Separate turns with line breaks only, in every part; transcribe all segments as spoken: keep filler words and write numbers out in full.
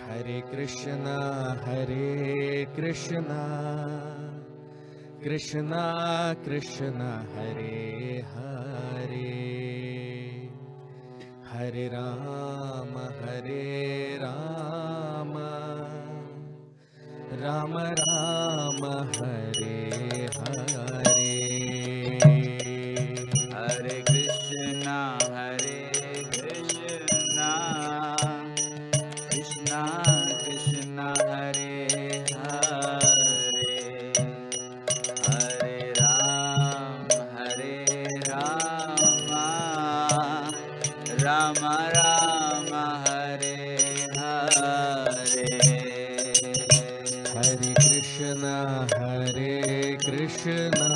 Hare Krishna, Hare Krishna, Krishna Krishna, Hare Hare, Hare Rama, Hare Rama, Rama Rama, Hare Hare.
Hare Krishna, Hare Krishna, Krishna Krishna, Hare Hare, Hare Rama, Hare Rama, Rama Rama, Hare Hare.
Hare Krishna, Hare Krishna,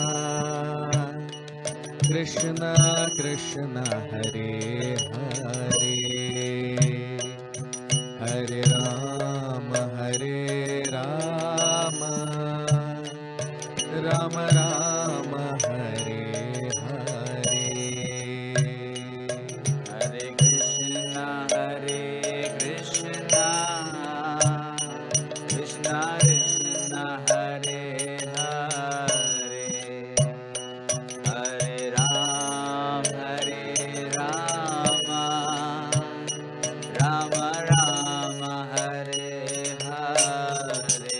Krishna Krishna, Hare Hare, Hare Rama, Hare Rama, Rama Rama, Hare Hare.
Hare Krishna, Hare Krishna, Krishna Krishna, Hare Hare, Hare Rama, Hare Rama, Rama Rama, Hare Hare.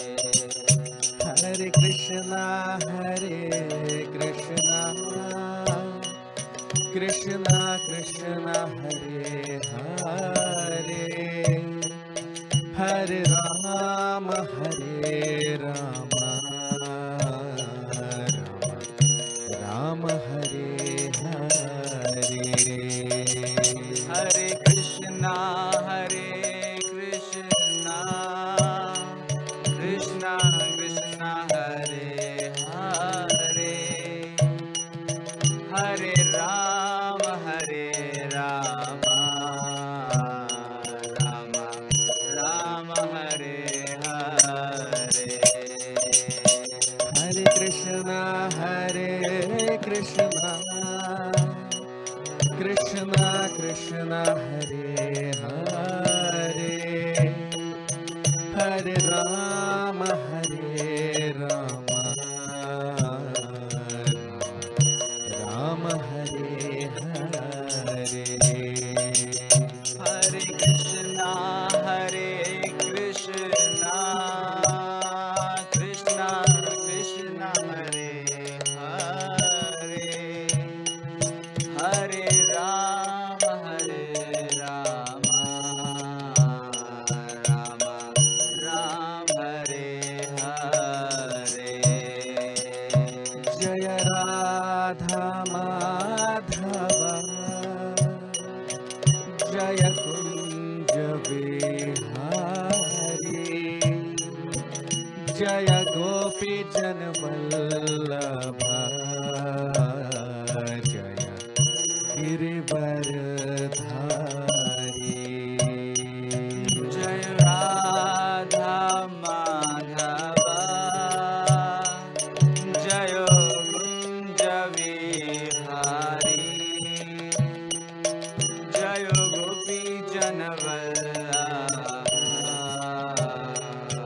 Hare Krishna, Hare Krishna, Krishna Krishna, Hare Hare, Hare Rama, Hare Rama, Rama Rama, Hare Hare.
Hare Krishna, Hare Krishna, Krishna Krishna, Hare Hare, Hare Rama, Hare Rama, Rama Rama, Hare Hare.
Hare Krishna, Hare Krishna, Krishna Krishna, Hare Hare, Hare Rama, Hare Rama, Rama Hare Hare.
Hare Krishna, Hare Krishna, Krishna Krishna, Hare Hare, Hare Rama, Hare Rama, Rama Rama, Hare Hare.
Jaya Radha Madhava, Jaya Kunja Vihari, Jaya Gopi Jana Vallabha, Jaya Girivaradhari.
Jai Radha Madhava, Jai Kunja Vihari, Jai Gopi Jana Vallabha,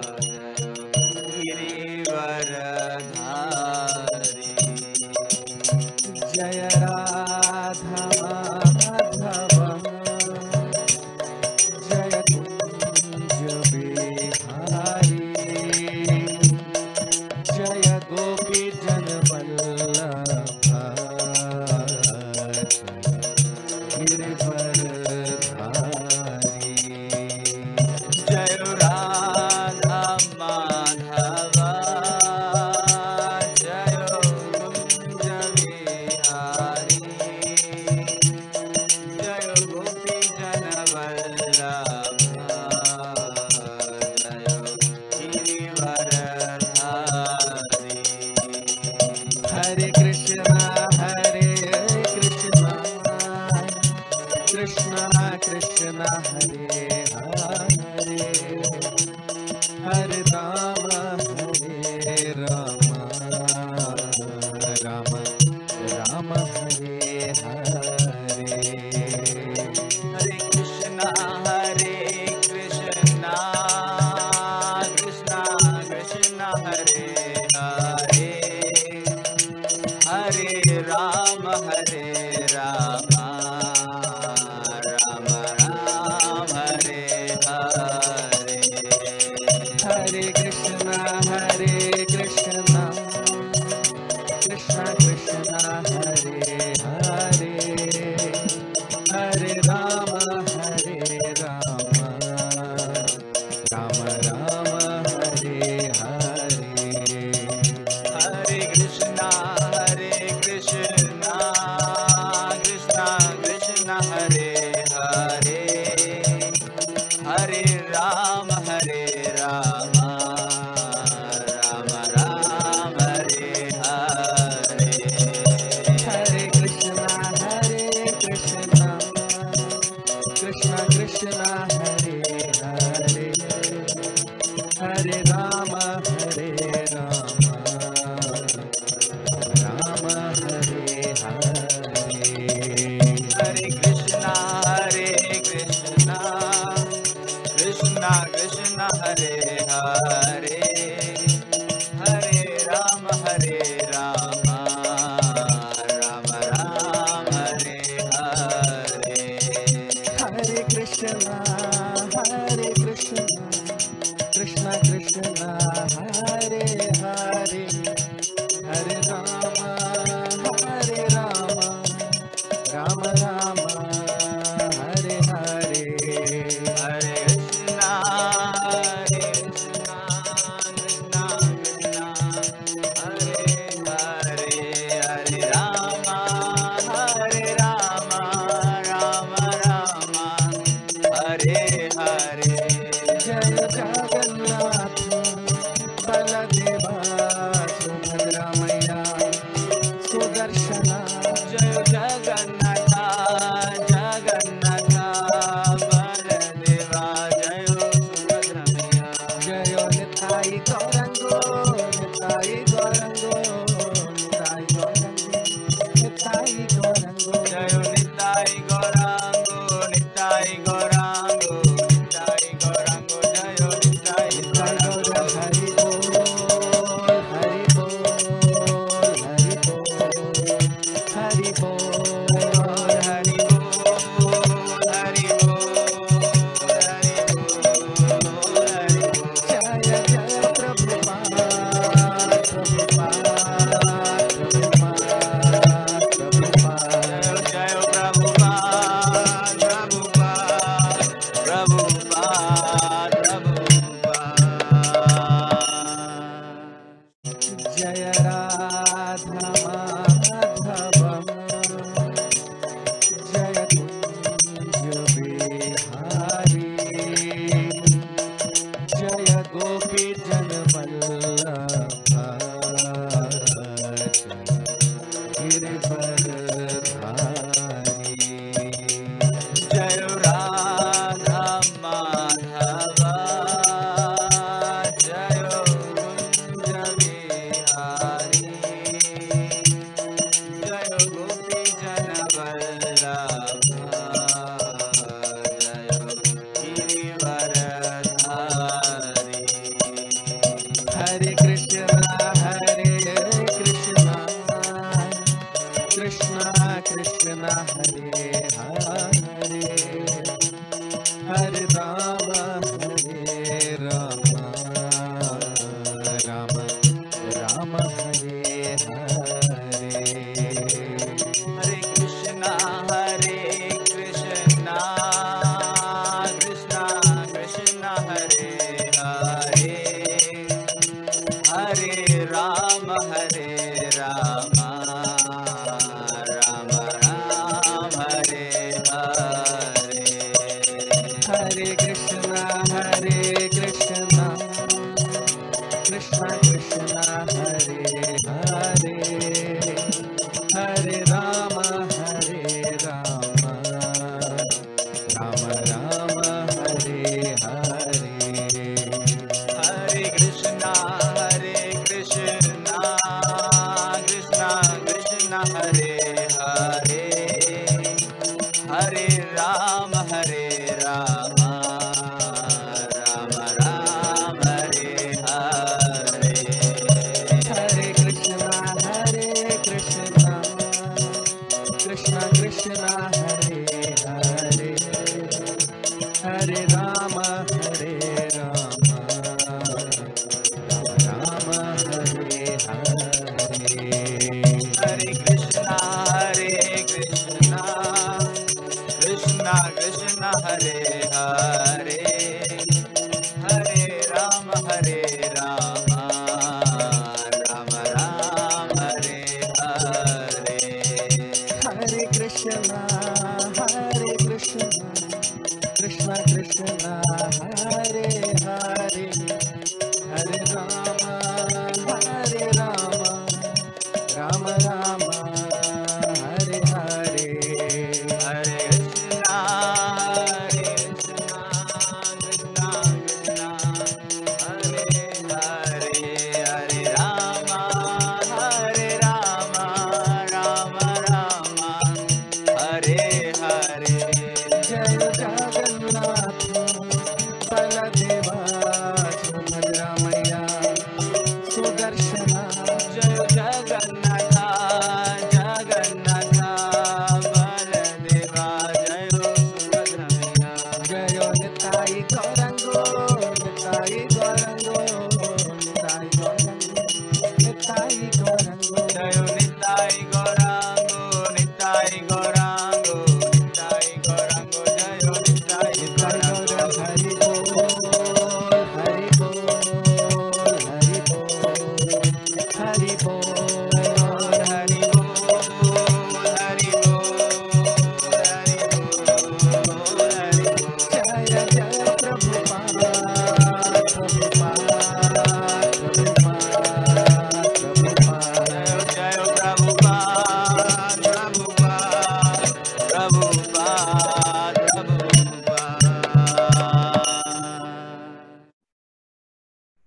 Girivaradhari. Hare Ram Hare Ram Ram Ram Hare Hare
Hare Krishna Hare Krishna Krishna Krishna Hare Hare Hare Ram Hare Ram Ram Hare Hare
Hare Krishna Hare Krishna Krishna Krishna Hare Hare Hare Ram Hare Ram Ram Ram Hare Hare
Hare Krishna Hare Krishna Krishna Krishna Hare Hare Hare Ram Hare Ram Ram Ram Hare Hare
Hare Krishna Hare Krishna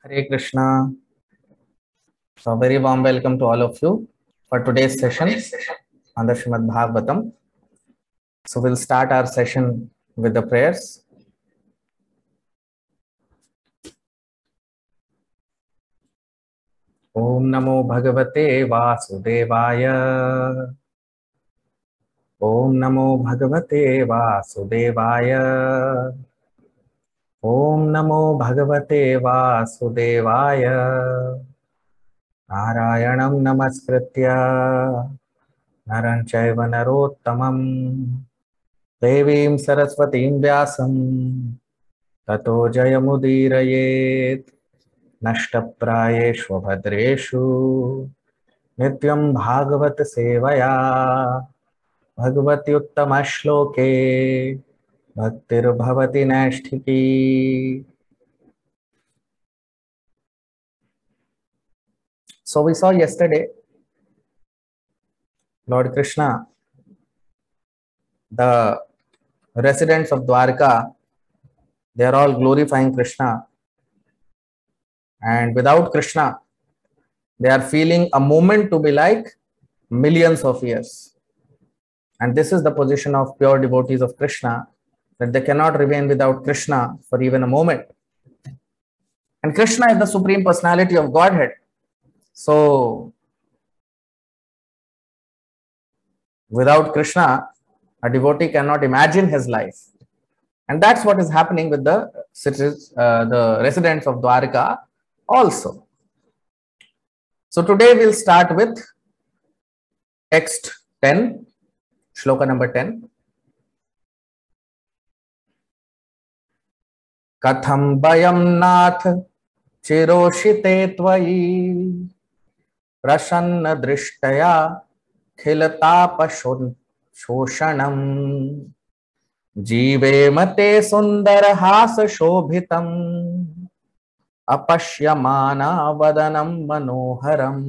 Hare Krishna. So, very warm welcome to all of you for today's session on the Srimad Bhagavatam. So, we'll start our session with the prayers. Om Namo Bhagavate Vasudevaya. Om Namo Bhagavate Vasudevaya. Om Namo Bhagavate Vasudevaya. Narayanam Namaskritya Naran Chaiva Narottamam Devim Saraswatim Vyasam Tato Jayamudirayeet Nashtaprayeshu Bhadreshu Nityam Bhagavat Sevaya Bhagavati Uttama Shloke Bhaktir Bhavati Nashtiki. So we saw yesterday Lord Krishna, the residents of Dwarka, they are all glorifying Krishna, and without Krishna they are feeling a moment to be like millions of years. And this is the position of pure devotees of Krishna, that they cannot remain without Krishna for even a moment. And Krishna is the Supreme Personality of Godhead. So without Krishna, a devotee cannot imagine his life. And that's what is happening with the citizens, uh, the residents of Dwarka also. So today we'll start with text ten, shloka number ten. Katham bayam nath chiroshite tvayi prasanna drishtaya khiltapa shoshanam Jive mate sundar hasa shobhitam apashyamana vadanam manoharam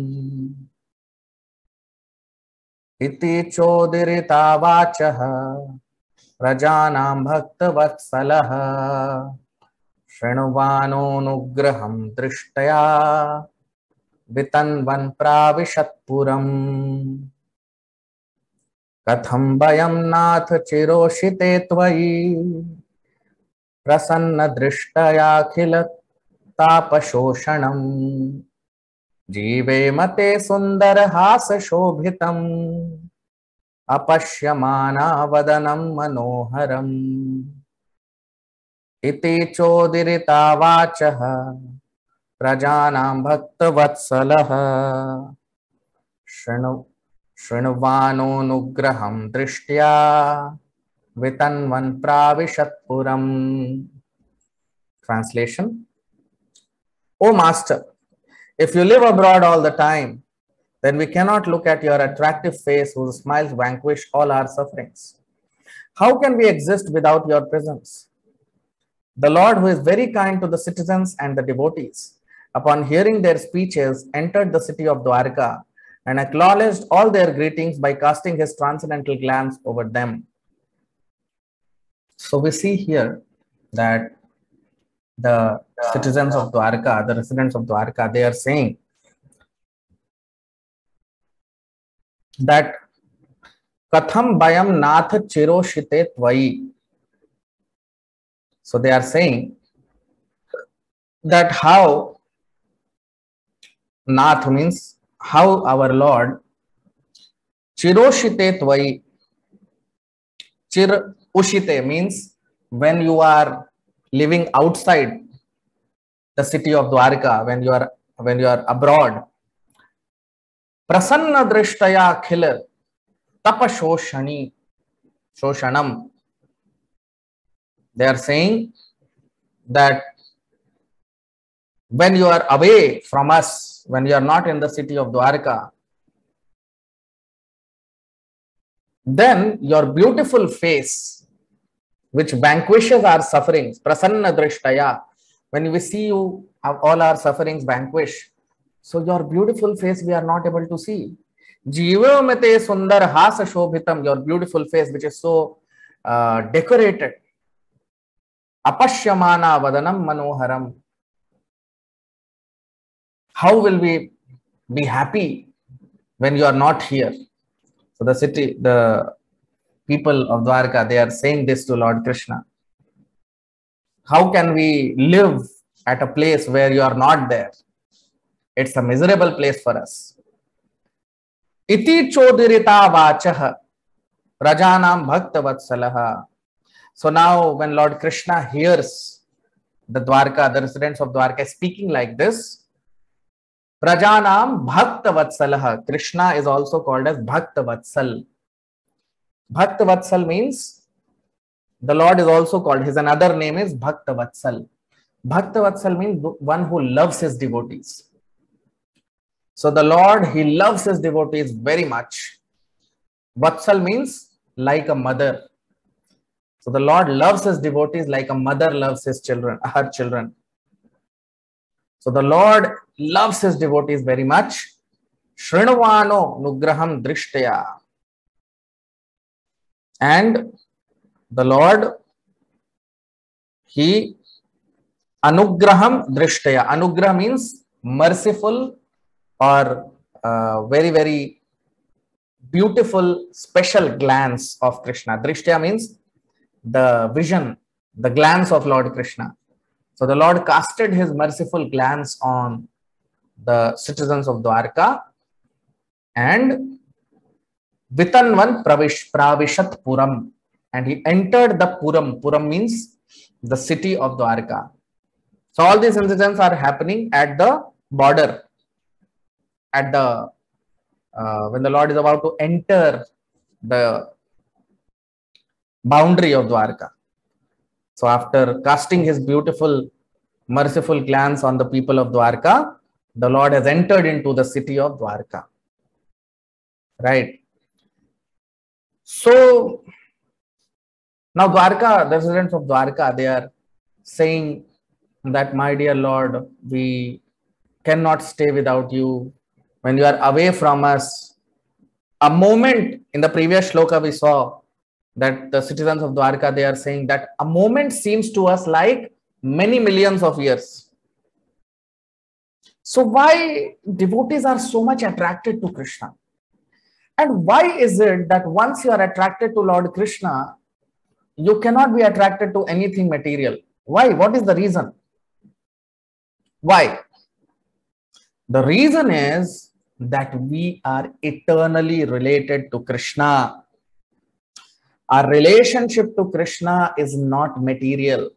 iti chodirita vachaha prajanam bhakta vatsalaha shrunvano nugraham drishtaya vitanvan pravishatpuram Katham bayam nath chiroshite tvayi prasanna drishtaya khila tapashoshanam jive mate sundar hasa shobhitam apashyamana vadanam manoharam iti chodirita vachaha prajanam bhakta vatsalaha shrunu Shrunvano nugraham drishtya vitanvan pravishatpuram. Translation. O Master, if you live abroad all the time, then we cannot look at your attractive face whose smiles vanquish all our sufferings. How can we exist without your presence? The Lord, who is very kind to the citizens and the devotees, upon hearing their speeches, entered the city of Dwarka and acknowledged all their greetings by casting his transcendental glance over them. So we see here that the citizens of Dwarka, the residents of Dwarka, they are saying that Katham bayam nath chiroshite tvayi. So they are saying that how Nath means how our Lord chiroshite tvayi. Chir ushite means when you are living outside the city of Dwarka, when you are when you are abroad. Prasanna drishtaya khila tapashoshani shoshanam. They are saying that when you are away from us, when you are not in the city of Dwarka, then your beautiful face, which vanquishes our sufferings, prasanna drishtaya, when we see you have all our sufferings vanquished, so your beautiful face we are not able to see. Jiva mate sundar hasa shobhitam, your beautiful face which is so uh, decorated. Apashyamana vadanam manoharam. How will we be happy when you are not here? So the city, the people of Dwarka, they are saying this to Lord Krishna. How can we live at a place where you are not there? It's a miserable place for us. Iti chodirita vachah rajanam bhakta vatsalaha. So now when Lord Krishna hears the Dwarka, the residents of Dwarka speaking like this, Prajanam Bhakta Vatsalah. Krishna is also called as Bhakta Vatsal. Bhakta Vatsal means the Lord is also called, his another name is Bhakta Vatsal. Bhakta Vatsal means one who loves his devotees. So the Lord, he loves his devotees very much. Vatsal means like a mother. So the Lord loves his devotees like a mother loves his children, her children. So the Lord loves his devotees very much. Shrinavano nugraham drishtaya. And the Lord, he anugraham drishtaya. Anugrah means merciful or uh, very, very beautiful, special glance of Krishna. Drishtaya means the vision, the glance of Lord Krishna. So the Lord casted his merciful glance on the citizens of Dwarka, and Vitanvan pravish, pravishat Puram, and he entered the Puram. Puram means the city of Dwarka. So all these incidents are happening at the border, at the uh, when the Lord is about to enter the boundary of Dwarka. So after casting his beautiful, merciful glance on the people of Dwarka, the Lord has entered into the city of Dwarka. Right. So now Dwarka, the residents of Dwarka, they are saying that, my dear Lord, we cannot stay without you. When you are away from us, a moment in the previous shloka we saw that the citizens of Dwarka, they are saying that a moment seems to us like many millions of years. So why devotees are so much attracted to Krishna? And why is it that once you are attracted to Lord Krishna, you cannot be attracted to anything material? Why? What is the reason? Why? The reason is that we are eternally related to Krishna. Our relationship to Krishna is not material.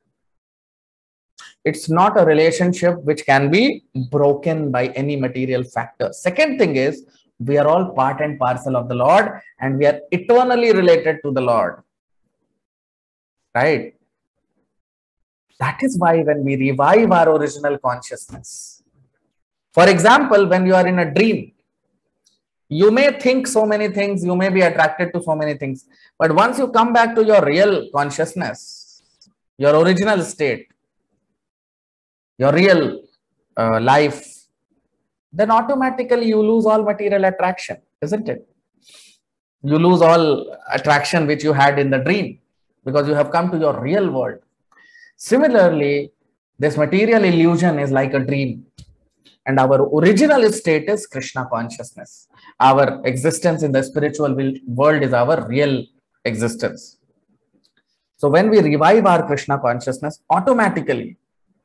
It's not a relationship which can be broken by any material factor. Second thing is, we are all part and parcel of the Lord, and we are eternally related to the Lord. Right? That is why when we revive our original consciousness, for example, when you are in a dream, you may think so many things, you may be attracted to so many things, but once you come back to your real consciousness, your original state, your real uh, life, then automatically you lose all material attraction, isn't it? You lose all attraction which you had in the dream because you have come to your real world. Similarly, this material illusion is like a dream, and our original state is Krishna consciousness. Our existence in the spiritual world is our real existence. So when we revive our Krishna consciousness, automatically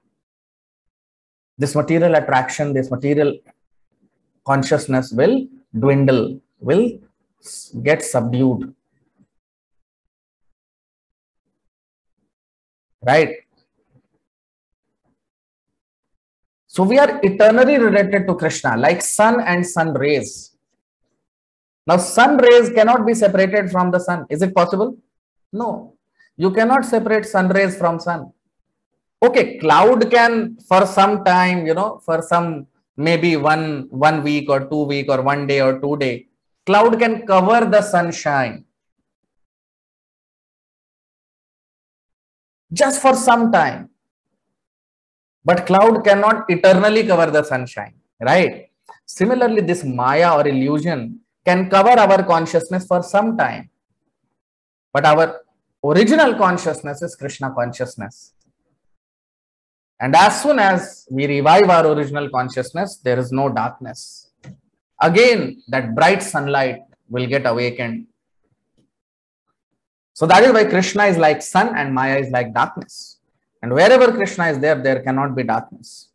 this material attraction, this material consciousness will dwindle, will get subdued. Right? So we are eternally related to Krishna, like sun and sun rays. Now sun rays cannot be separated from the sun. Is it possible? No. You cannot separate sun rays from sun. Okay, cloud can for some time, you know, for some maybe one, one week or two week or one day or two day, cloud can cover the sunshine. Just for some time. But cloud cannot eternally cover the sunshine, right? Similarly, this Maya or illusion can cover our consciousness for some time. But our original consciousness is Krishna consciousness. And as soon as we revive our original consciousness, there is no darkness. Again, that bright sunlight will get awakened. So that is why Krishna is like sun and Maya is like darkness. And wherever Krishna is there, there cannot be darkness.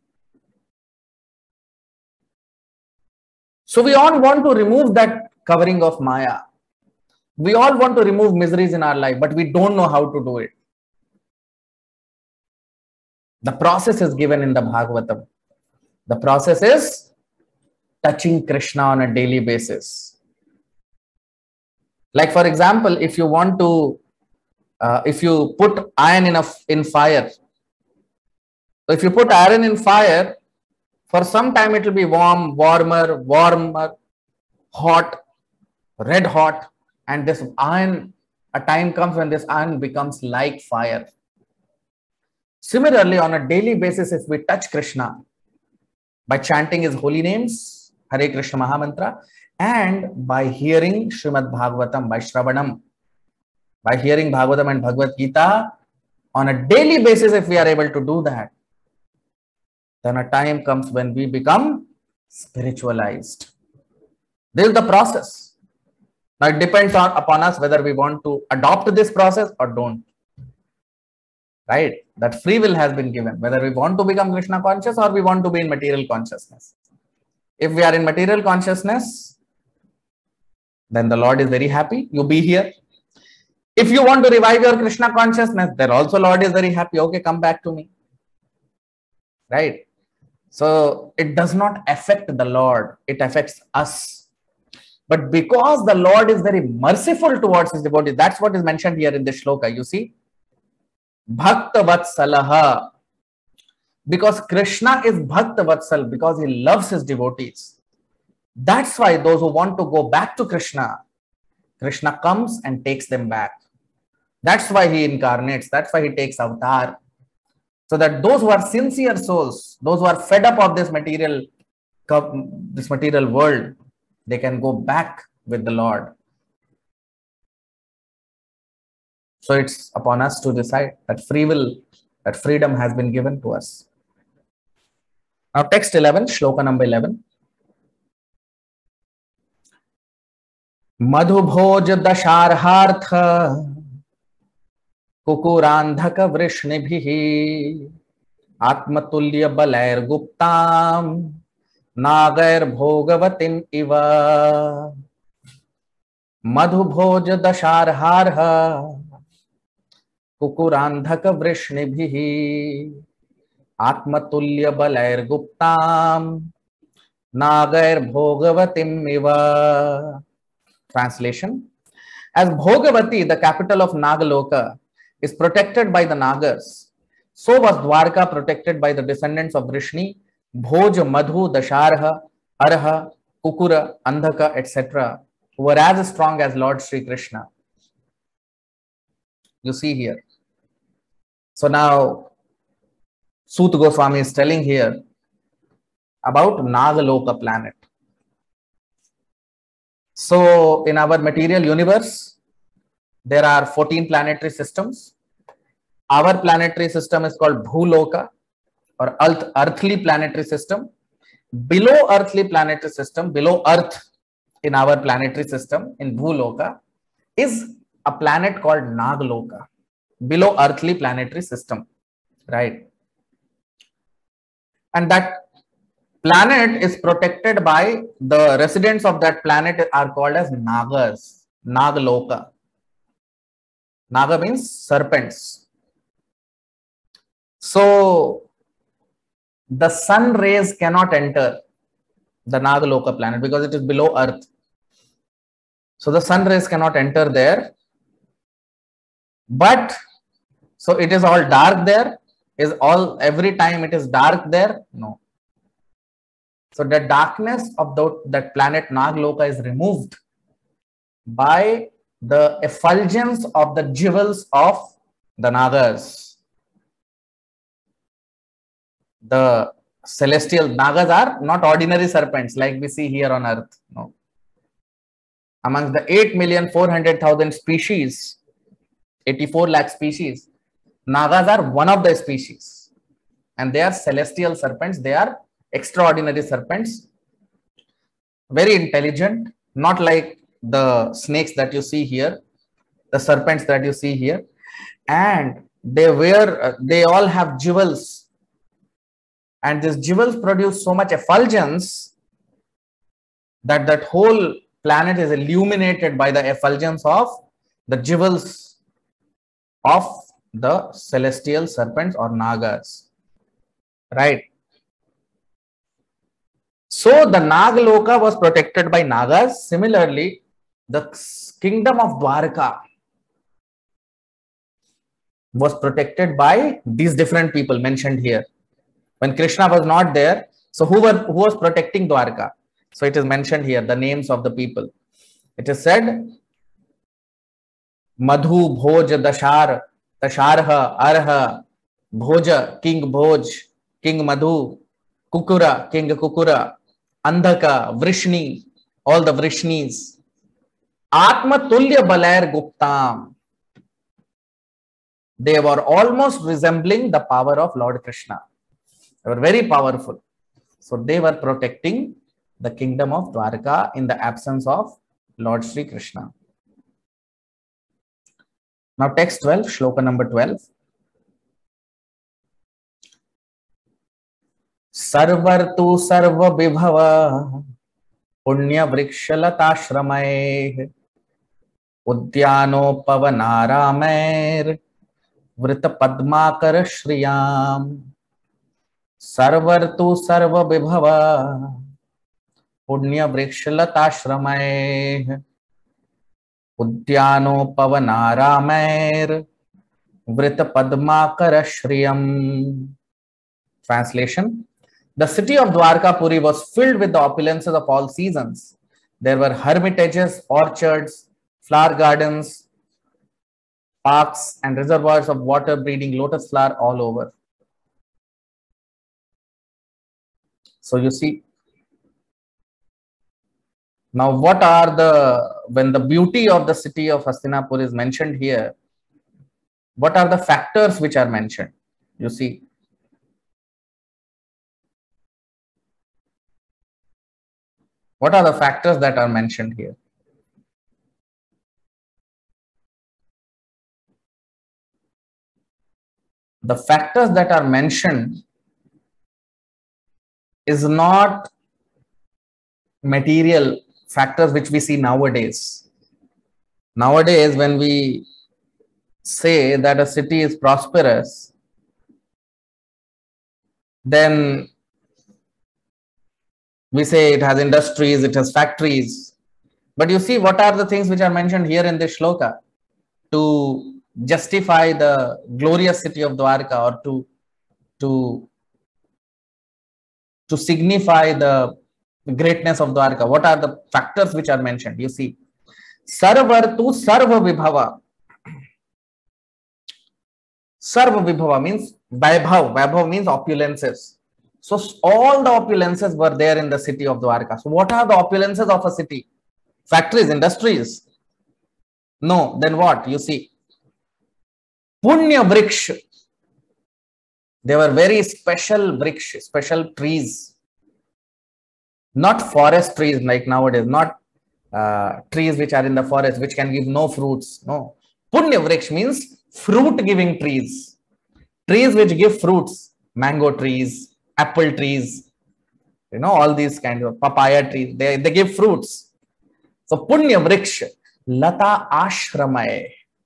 So we all want to remove that covering of Maya. We all want to remove miseries in our life, but we don't know how to do it. The process is given in the Bhagavatam. The process is touching Krishna on a daily basis. Like for example, if you want to, uh, if you put iron in, a, in fire, so if you put iron in fire, for some time it will be warm, warmer, warmer, hot, red hot, and this iron, a time comes when this iron becomes like fire. Similarly, on a daily basis, if we touch Krishna by chanting his holy names, Hare Krishna Mahamantra, and by hearing Srimad Bhagavatam, by Shravanam, by hearing Bhagavatam and Bhagavad Gita, on a daily basis, if we are able to do that, then a time comes when we become spiritualized. This is the process. Now it depends on upon us whether we want to adopt this process or don't. Right? That free will has been given, whether we want to become Krishna conscious or we want to be in material consciousness. If we are in material consciousness, then the Lord is very happy. You be here. If you want to revive your Krishna consciousness, then also Lord is very happy. Okay, come back to me. Right? So it does not affect the Lord. It affects us. But because the Lord is very merciful towards his devotees, that's what is mentioned here in this shloka. You see, Bhakta Vatsalaha. Because Krishna is Bhakta Vatsal, because he loves his devotees. That's why those who want to go back to Krishna, Krishna comes and takes them back. That's why he incarnates. That's why he takes avatar. So that those who are sincere souls, those who are fed up of this material, this material world, they can go back with the Lord. So it's upon us to decide that free will, that freedom has been given to us. Now text eleven, shloka number eleven. Madhubhoj dasharhartha kukurandhaka vrishnibhihi atmatulya balair guptam nagair bhogavatim iva. Madhubhoj dasharharha kukurandhaka vrishnibhihi atmatulya balair guptam nagair bhogavatim iva. Translation: as Bhogavati, the capital of Nagaloka, is protected by the Nagas, so was Dwarka protected by the descendants of Vrishni, Bhoj, Madhu, Dasharha, Arha, Kukura, Andhaka, et cetera, who were as strong as Lord Sri Krishna. You see here. So now, Sut Goswami is telling here about Nagaloka planet. So in our material universe, there are fourteen planetary systems. Our planetary system is called Bhuloka, or earth, earthly planetary system. Below earthly planetary system, below Earth in our planetary system, in Bhuloka, is a planet called Nagaloka, below earthly planetary system, right? And that planet is protected by the residents of that planet are called as Nagas, Nagaloka. Naga means serpents. So the sun rays cannot enter the Nagaloka planet because it is below Earth. So the sun rays cannot enter there. But so it is all dark there. Is all every time it is dark there? No. So the darkness of the, that planet Nagaloka is removed by the effulgence of the jewels of the Nagas. The celestial Nagas are not ordinary serpents like we see here on Earth. No. Amongst the eight million four hundred thousand species, eighty-four lakh species, Nagas are one of the species. and they are celestial serpents. They are extraordinary serpents, very intelligent, not like the snakes that you see here, the serpents that you see here. And they wear, uh, they all have jewels, and these jewels produce so much effulgence that that whole planet is illuminated by the effulgence of the jewels of the celestial serpents or nagas, right? So the Nagaloka was protected by nagas. Similarly, the kingdom of Dwarka was protected by these different people mentioned here. When Krishna was not there, so who were who was protecting Dwarka? So it is mentioned here, the names of the people. It is said, Madhu, Bhoj, Dashar, Dasharha, Arha, Bhoja, King Bhoj, King Madhu, Kukura, King Kukura, Andhaka, Vrishni, all the Vrishnis, Atma Tulya Balair Guptam. They were almost resembling the power of Lord Krishna. They were very powerful. So they were protecting the kingdom of Dwarka in the absence of Lord Sri Krishna. Now text twelve, shloka number twelve. Sarvartu sarva vibhava punya vrikshalatashramay udyano pavanaramair vrita padmakara shriyam. Sarvartu sarva vibhava punya vrikshalatashramay udyano pavanaramair vrita padmakara shriyam. Translation: the city of Dwarkapuri was filled with the opulences of all seasons. There were hermitages, orchards, flower gardens, parks, and reservoirs of water breeding lotus flower all over. So you see, now what are the, when the beauty of the city of Hastinapur is mentioned here, what are the factors which are mentioned? You see, what are the factors that are mentioned here? The factors that are mentioned is not material factors which we see nowadays. Nowadays, when we say that a city is prosperous, then we say it has industries, it has factories. But you see, what are the things which are mentioned here in this shloka to justify the glorious city of Dwarka, or to, to, to signify the greatness of Dwarka? What are the factors which are mentioned? You see, Sarvartu Sarva Vibhava. Sarva Vibhava means Vaibhav. Vaibhav means opulences. So all the opulences were there in the city of Dwarka. So what are the opulences of a city? Factories, industries? No, then what? You see, Punya Vriksh. They were very special vriksh, special trees. Not forest trees like nowadays, not uh, trees which are in the forest, which can give no fruits. No. Punya Vriksh means fruit-giving trees. Trees which give fruits. Mango trees, apple trees, you know, all these kinds of papaya trees, they, they give fruits. So Punya Vriksh, Lata Ashramay.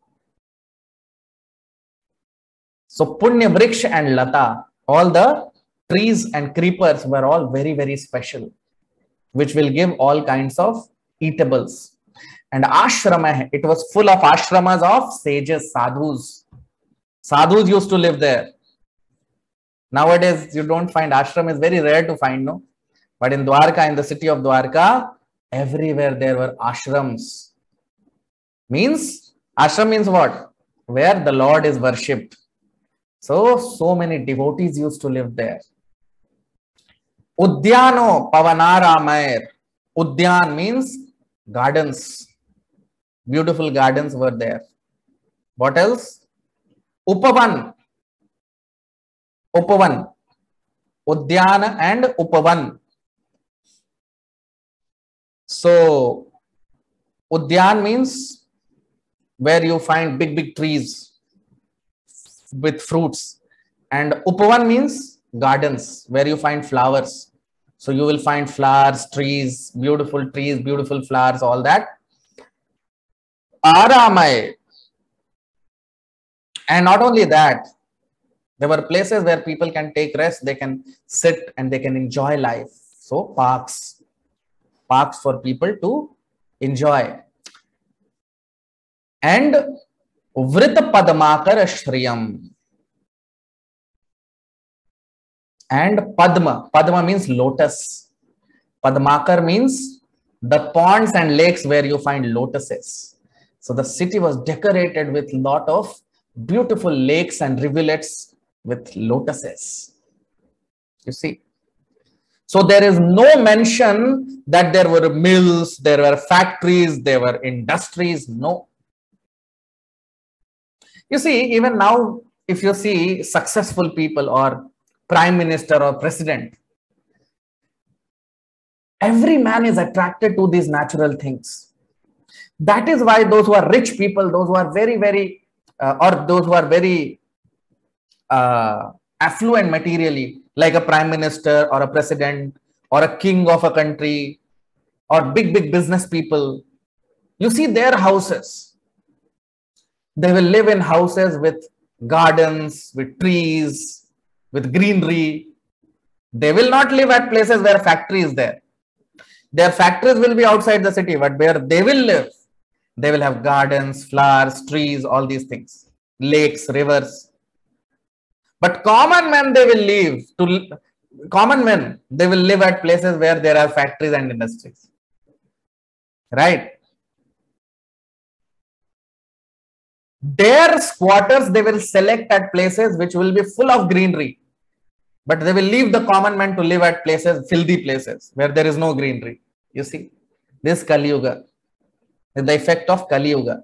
So Punya Vriksh and Lata, all the trees and creepers were all very, very special, which will give all kinds of eatables. And Ashramay, it was full of ashramas of sages, sadhus. Sadhus used to live there. Nowadays, you don't find ashram, is very rare to find, no? But in Dwarka, in the city of Dwarka, everywhere there were ashrams. Means, ashram means what? Where the Lord is worshipped. So, so many devotees used to live there. Udyano Pavanaramair. Udyan means gardens. Beautiful gardens were there. What else? Upavan. Upavan. Udyana and Upavan. So Udyan means where you find big, big trees with fruits. And Upavan means gardens where you find flowers. So you will find flowers, trees, beautiful trees, beautiful flowers, all that. Aramay. And not only that, there were places where people can take rest, they can sit and they can enjoy life. So parks, parks for people to enjoy. And Vrita Padmakar Shriyam. And Padma. Padma means lotus. Padmakar means the ponds and lakes where you find lotuses. So the city was decorated with a lot of beautiful lakes and rivulets with lotuses. You see. So there is no mention that there were mills, there were factories, there were industries. No. You see, even now, if you see successful people or prime minister or president, every man is attracted to these natural things. That is why those who are rich people, those who are very, very, uh, or those who are very uh, affluent materially, like a prime minister or a president or a king of a country or big, big business people, you see their houses. They will live in houses with gardens, with trees, with greenery. They will not live at places where factory is there. Their factories will be outside the city, but where they will live, they will have gardens, flowers, trees, all these things, lakes, rivers. But common men, they will live to common men, they will live at places where there are factories and industries. Right? Their squatters, they will select at places which will be full of greenery. But they will leave the common man to live at places, filthy places, where there is no greenery. You see, this Kali Yuga is the effect of Kali Yuga.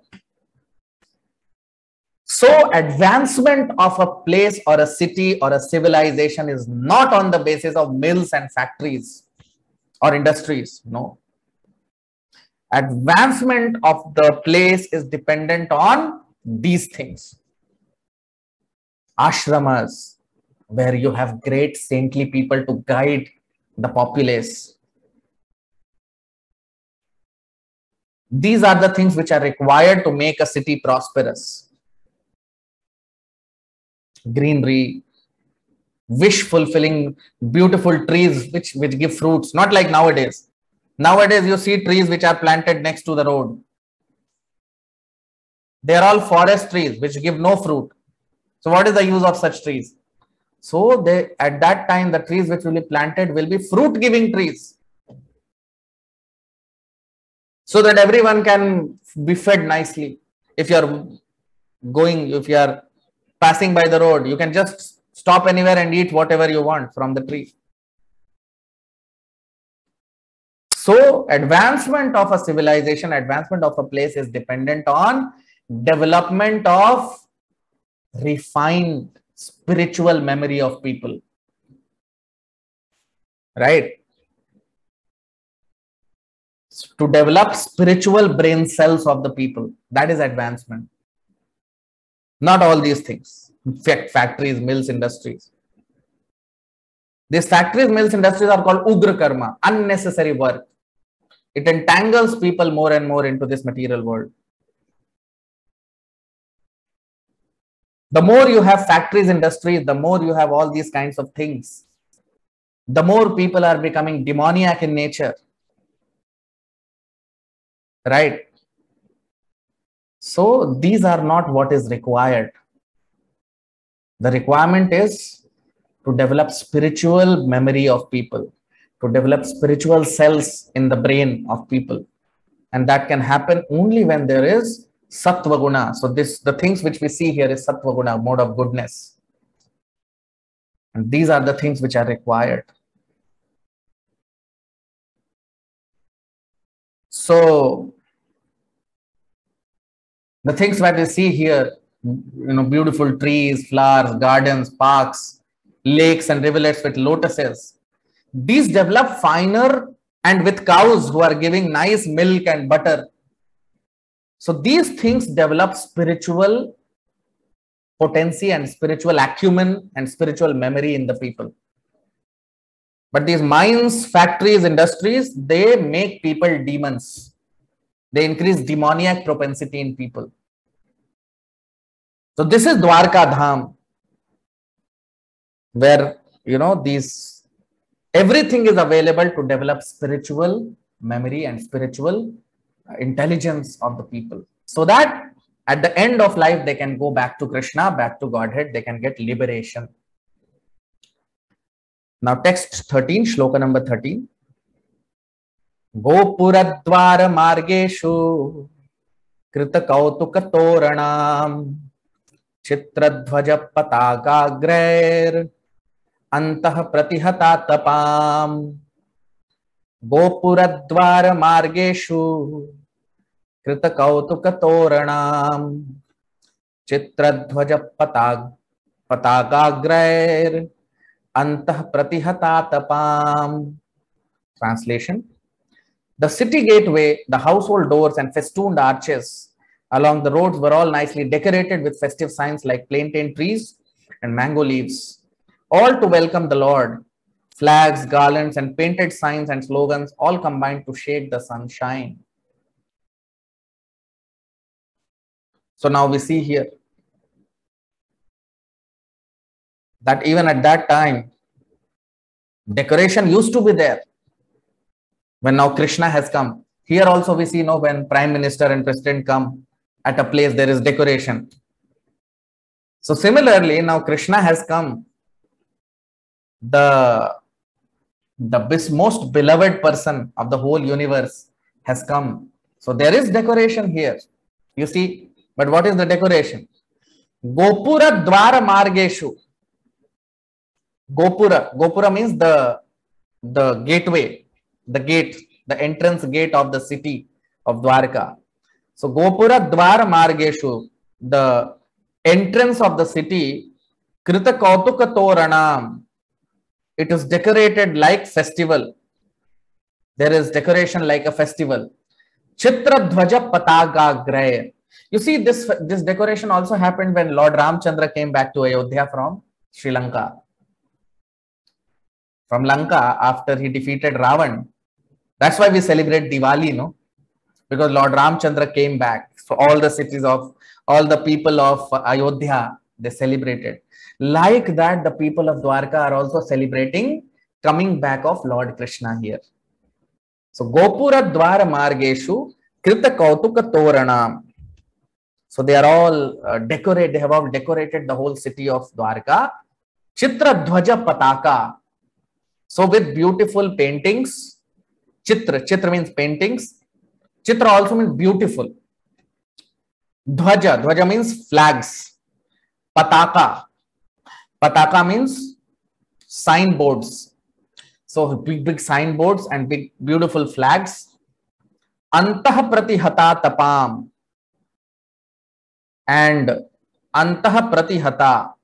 So, advancement of a place or a city or a civilization is not on the basis of mills and factories or industries. No. Advancement of the place is dependent on these things. Ashramas, where you have great saintly people to guide the populace. These are the things which are required to make a city prosperous. Greenery, wish-fulfilling, beautiful trees which, which give fruits, not like nowadays. Nowadays, you see trees which are planted next to the road. They are all forest trees which give no fruit. So what is the use of such trees? So they, at that time, the trees which will be planted will be fruit-giving trees. So that everyone can be fed nicely. If you are going, if you are passing by the road, you can just stop anywhere and eat whatever you want from the tree. So advancement of a civilization, advancement of a place is dependent on development of refined spiritual memory of people. Right? To develop spiritual brain cells of the people. That is advancement. Not all these things. In fact, factories, mills, industries. These factories, mills, industries are called Ugra Karma, unnecessary work. It entangles people more and more into this material world. The more you have factories, industries, the more you have all these kinds of things. The more people are becoming demoniac in nature. Right? So these are not what is required. The requirement is to develop spiritual memory of people, to develop spiritual cells in the brain of people. And that can happen only when there is Sattva Guna. So this, the things which we see here is Sattva Guna, mode of goodness. And these are the things which are required. So the things that we see here, you know, beautiful trees, flowers, gardens, parks, lakes and rivulets with lotuses. These develop finer and with cows who are giving nice milk and butter. So these things develop spiritual potency and spiritual acumen and spiritual memory in the people. But these mines, factories, industries, they make people demons. They increase demoniac propensity in people. So this is Dwarka Dham, where, you know, these, everything is available to develop spiritual memory and spiritual intelligence of the people, so that at the end of life, they can go back to Krishna, back to Godhead, they can get liberation. Now text thirteen, shloka number thirteen. Gopuradwara margeshu krita kautuka toranam chitradhvaja patagagrair antah pratihata tapam. Gopuradwara margeshu krita kautuka toranam chitradhvaja patag patagagrair antah pratihata tapam. Translation: the city gateway, the household doors and festooned arches along the roads were all nicely decorated with festive signs like plantain trees and mango leaves, all to welcome the Lord. Flags, garlands and painted signs and slogans all combined to shade the sunshine. So now we see here that even at that time, decoration used to be there. When now Krishna has come, here also we see, you know, when Prime Minister and President come at a place, there is decoration. So similarly, now Krishna has come, the, the most beloved person of the whole universe has come. So there is decoration here, you see. But what is the decoration? Gopura Dwara Margeshu. Gopura. Gopura means the, the gateway, the gate, the entrance gate of the city of Dwarka. So Gopura Dwara Margeshu, the entrance of the city, Krita Kautuka Toranam. It is decorated like festival. There is decoration like a festival. Chitra Dhvaja Pataga Grair. You see, this, this decoration also happened when Lord Ramchandra came back to Ayodhya from Sri Lanka. From Lanka, after he defeated Ravan. That's why we celebrate Diwali, no? Because Lord Ramchandra came back. So all the cities of, all the people of Ayodhya, they celebrated. Like that, the people of Dwarka are also celebrating coming back of Lord Krishna here. So Gopura Dwara Margeshu Krita Kautuka Toranam. So they are all uh, decorated, they have all decorated the whole city of Dwarka. Chitra Dhvaja Pataka. So with beautiful paintings. Chitra, Chitra means paintings. Chitra also means beautiful. Dhvaja, Dhvaja means flags. Pataka. Pataka means signboards. So big, big signboards and big, beautiful flags. Antah pratihata tapam. And antah pratihata.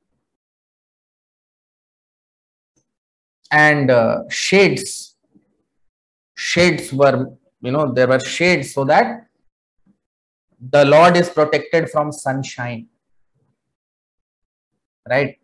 And uh, shades. Shades were, you know, there were shades so that the Lord is protected from sunshine. Right?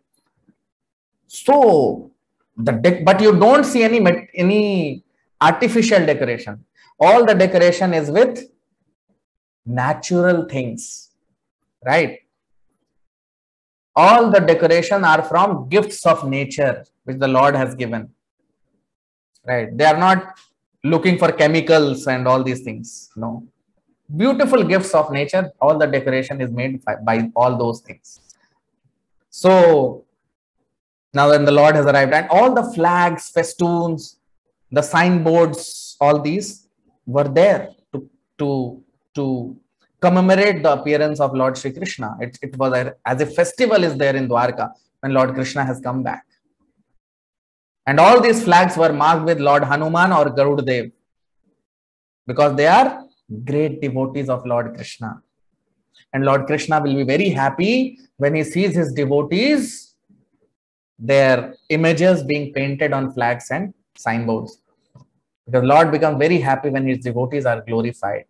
So, the de but you don't see any, any artificial decoration. All the decoration is with natural things. Right? All the decoration are from gifts of nature, which the Lord has given. Right? They are not looking for chemicals and all these things. No. Beautiful gifts of nature. All the decoration is made by, by all those things. So, now when the Lord has arrived, and all the flags, festoons, the signboards, all these were there to, to, to commemorate the appearance of Lord Shri Krishna. It, it was a, as a festival is there in Dwarka when Lord Krishna has come back. And all these flags were marked with Lord Hanuman or Garud Dev, because they are great devotees of Lord Krishna. And Lord Krishna will be very happy when he sees his devotees their images being painted on flags and signboards. Because Lord becomes very happy when his devotees are glorified.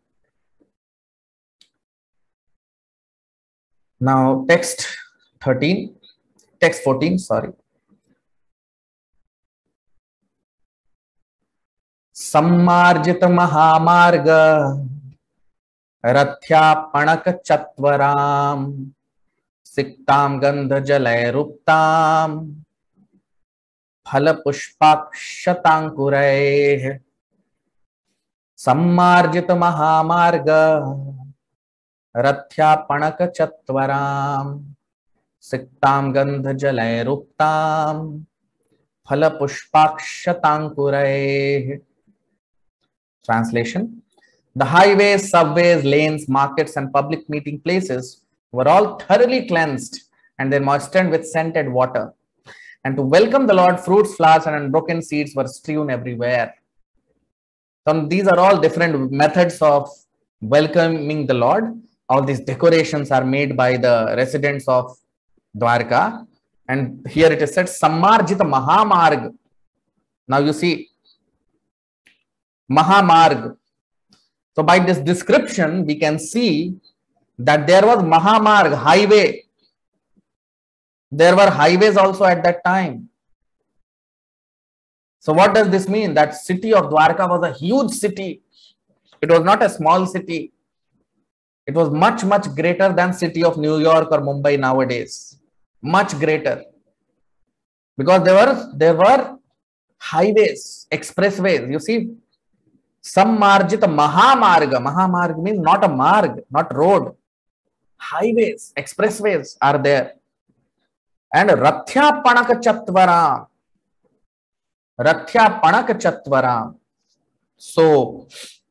Now, text thirteen, text fourteen, sorry. सम्मार्जित महामार्ग रथ्यापणक चत्वराम सिक्ताम गंध जलैरुक्ताम फल पुष्पाक्षतांकुरैः सम्मार्जित महामार्ग रथ्यापणक चत्वराम सिक्ताम गंध जलैरुक्ताम फल पुष्पाक्षतांकुरैः. Translation: the highways, subways, lanes, markets, and public meeting places were all thoroughly cleansed and then moistened with scented water. And to welcome the Lord, fruits, flowers, and unbroken seeds were strewn everywhere. So these are all different methods of welcoming the Lord. All these decorations are made by the residents of Dwarka. And here it is said, Sammarjita Mahamarg. Now you see, Mahamarg. So by this description, we can see that there was Mahamarg, highway. There were highways also at that time. So what does this mean? That city of Dwarka was a huge city. It was not a small city. It was much, much greater than city of New York or Mumbai nowadays. Much greater. Because there were, there were highways, expressways. You see, Sammarjita Mahamarga. Mahamarga means not a marg, not road. Highways, expressways are there. And Rathya Panaka Chatvaram. Rathya Panaka Chatvaram. So,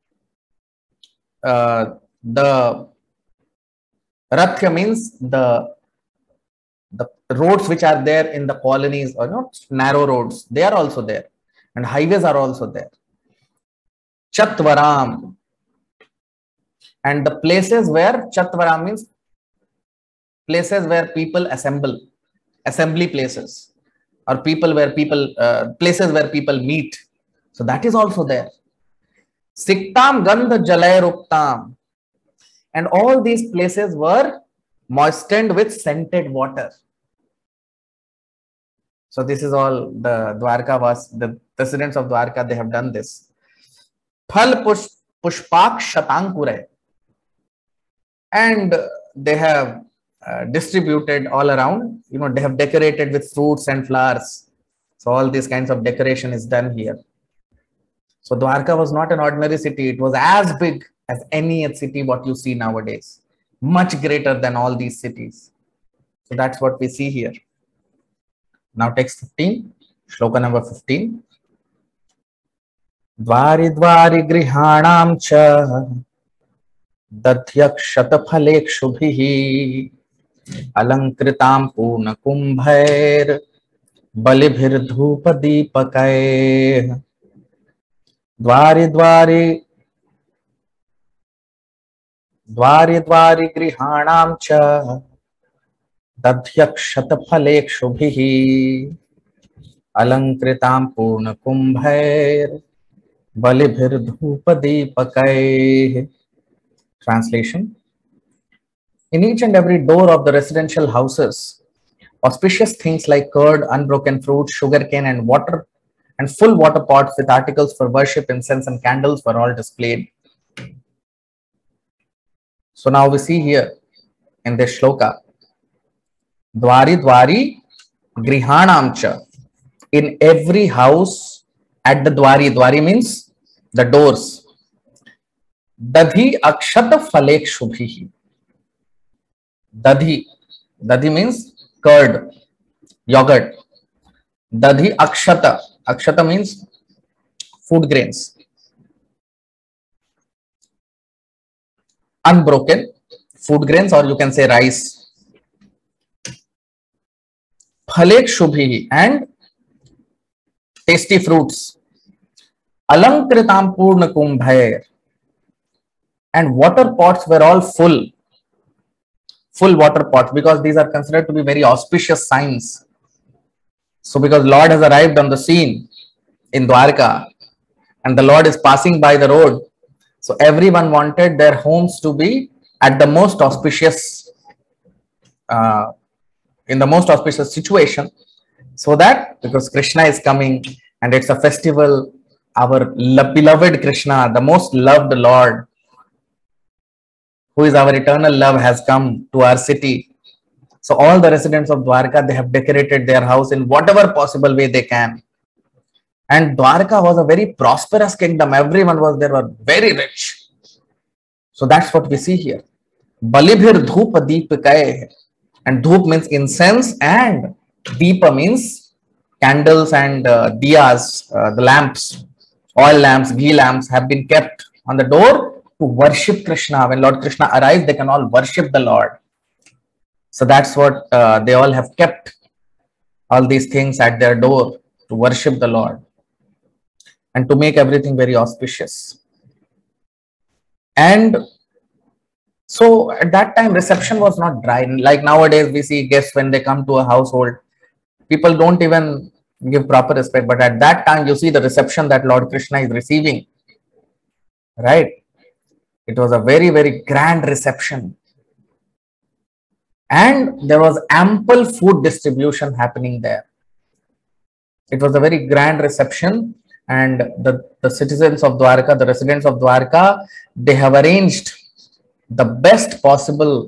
uh, the Rathya means the, the roads which are there in the colonies, or not narrow roads, they are also there. And highways are also there. Chatvaram. And the places where, Chatvaram means places where people assemble, assembly places, or people where people, uh, places where people meet. So that is also there. Siktam Gandha Jalairuptam. And all these places were moistened with scented water. So this is all the Dwarka was, the residents of Dwarka, they have done this. Phal push, Pushpak Shatankure. And they have uh, distributed all around, you know, they have decorated with fruits and flowers. So all these kinds of decoration is done here. So Dwarka was not an ordinary city. It was as big as any city what you see nowadays. Much greater than all these cities. So that's what we see here. Now text fifteen, shloka number fifteen. Dvari dvari grihanam cha dadhyakshat phalekshubhihi alankritam purna kumbhair balibhir dhupa deepakair. Dvari dvari Dvari dvari grihanam cha dadhyakshat phalekshubhihi alankritam purna kumbhair balibhir dhupa deepakair. Translation: in each and every door of the residential houses, auspicious things like curd, unbroken fruit, sugarcane, and water, and full water pots with articles for worship, incense, and candles were all displayed. So now we see here in this shloka, Dvari Dvari Grihanamcha. In every house at the Dwari, Dwari means the doors. Dadhi Akshata Falek Shubhihi. Dadhi. Dadhi means curd, yogurt. Dadhi Akshata. Akshata means food grains. Unbroken food grains, or you can say rice. Phalek Shubhihi, and tasty fruits. Alankritam Purna Kumbhair. And water pots were all full. Full water pots, because these are considered to be very auspicious signs. So because Lord has arrived on the scene in Dwarka and the Lord is passing by the road, so everyone wanted their homes to be at the most auspicious, uh, in the most auspicious situation, so that because Krishna is coming and it's a festival, our beloved Krishna, the most loved Lord, who is our eternal love, has come to our city. So all the residents of Dwarka, they have decorated their house in whatever possible way they can. And Dwarka was a very prosperous kingdom. Everyone was there, were very rich. So that's what we see here. Balibhir dhupa deepikaye. And dhoop means incense and deepa means candles and uh, diyas, uh, the lamps, oil lamps, ghee lamps have been kept on the door to worship Krishna. When Lord Krishna arrives, they can all worship the Lord. So that's what uh, they all have kept, all these things at their door to worship the Lord and to make everything very auspicious. And so at that time, reception was not dry. Like nowadays, we see guests when they come to a household, people don't even give proper respect. But at that time, you see the reception that Lord Krishna is receiving, right? It was a very, very grand reception. And there was ample food distribution happening there. It was a very grand reception. And the, the citizens of Dwarka, the residents of Dwarka, they have arranged the best possible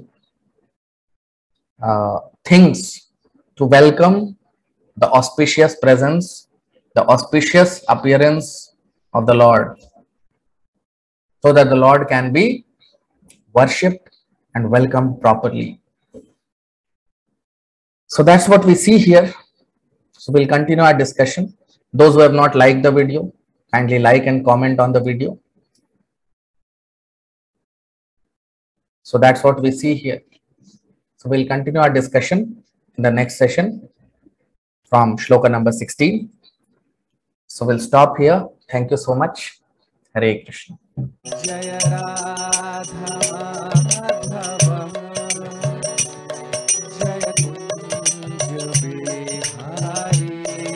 uh, things to welcome the auspicious presence, the auspicious appearance of the Lord, so that the Lord can be worshipped and welcomed properly. So that's what we see here. So we'll continue our discussion. Those who have not liked the video, kindly like and comment on the video. So that's what we see here. So we'll continue our discussion in the next session from shloka number sixteen. So we'll stop here. Thank you so much. Hare Krishna.
Jaya Radha Madhava Jaya Kunja Bihari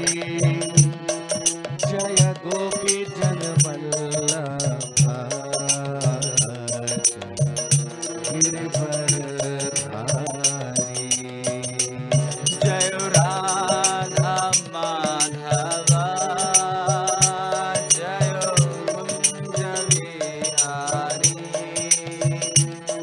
Jaya Gopi Jana Vallabha Girivardhari
Jai Radha Madhava Jai Kunja Bihari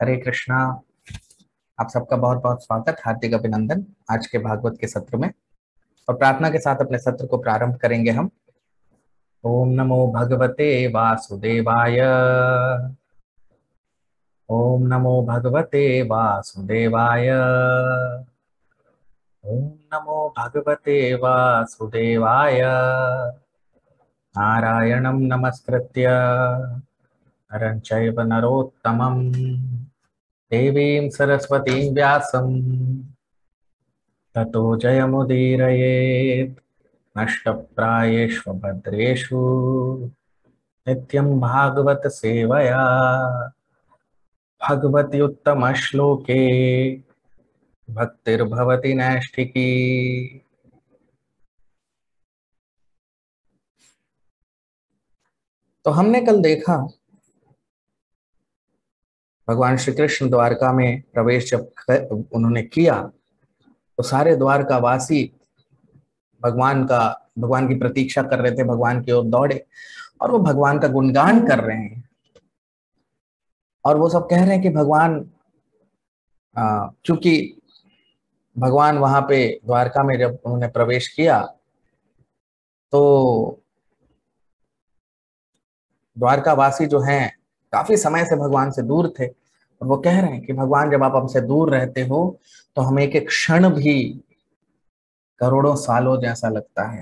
हरे कृष्णा। आप सबका बहुत बहुत स्वागत, हार्दिक अभिनंदन आज के भागवत के सत्र में। और प्रार्थना के साथ अपने सत्र को प्रारंभ करेंगे हम। ओम नमो भगवते वासुदेवाय। ओम नमो भगवते वासुदेवाय। ओम नमो भगवते वासुदेवाय। नारायणं नमस्कृत्य नरं चैव नरोत्तमं देवीं सरस्वतीं व्यासं ततो जयमुदीरयेत्। नष्टप्रायेषु भद्रेषु नित्यं भागवत सेवया भगवति उत्तम श्लोके भक्तिर्भवति नैष्ठिकी। तो हमने कल देखा भगवान श्री कृष्ण द्वारका में प्रवेश जब उन्होंने किया तो सारे द्वारका वासी भगवान का भगवान की प्रतीक्षा कर रहे थे, भगवान की ओर दौड़े और वो भगवान का गुणगान कर रहे हैं। और वो सब कह रहे हैं कि भगवान, क्योंकि भगवान वहां पे द्वारका में जब उन्होंने प्रवेश किया तो द्वारका वासी जो हैं काफी समय से भगवान से दूर थे और वो कह रहे हैं कि भगवान जब आप हमसे दूर रहते हो तो हमें एक एक क्षण भी करोड़ों सालों जैसा लगता है।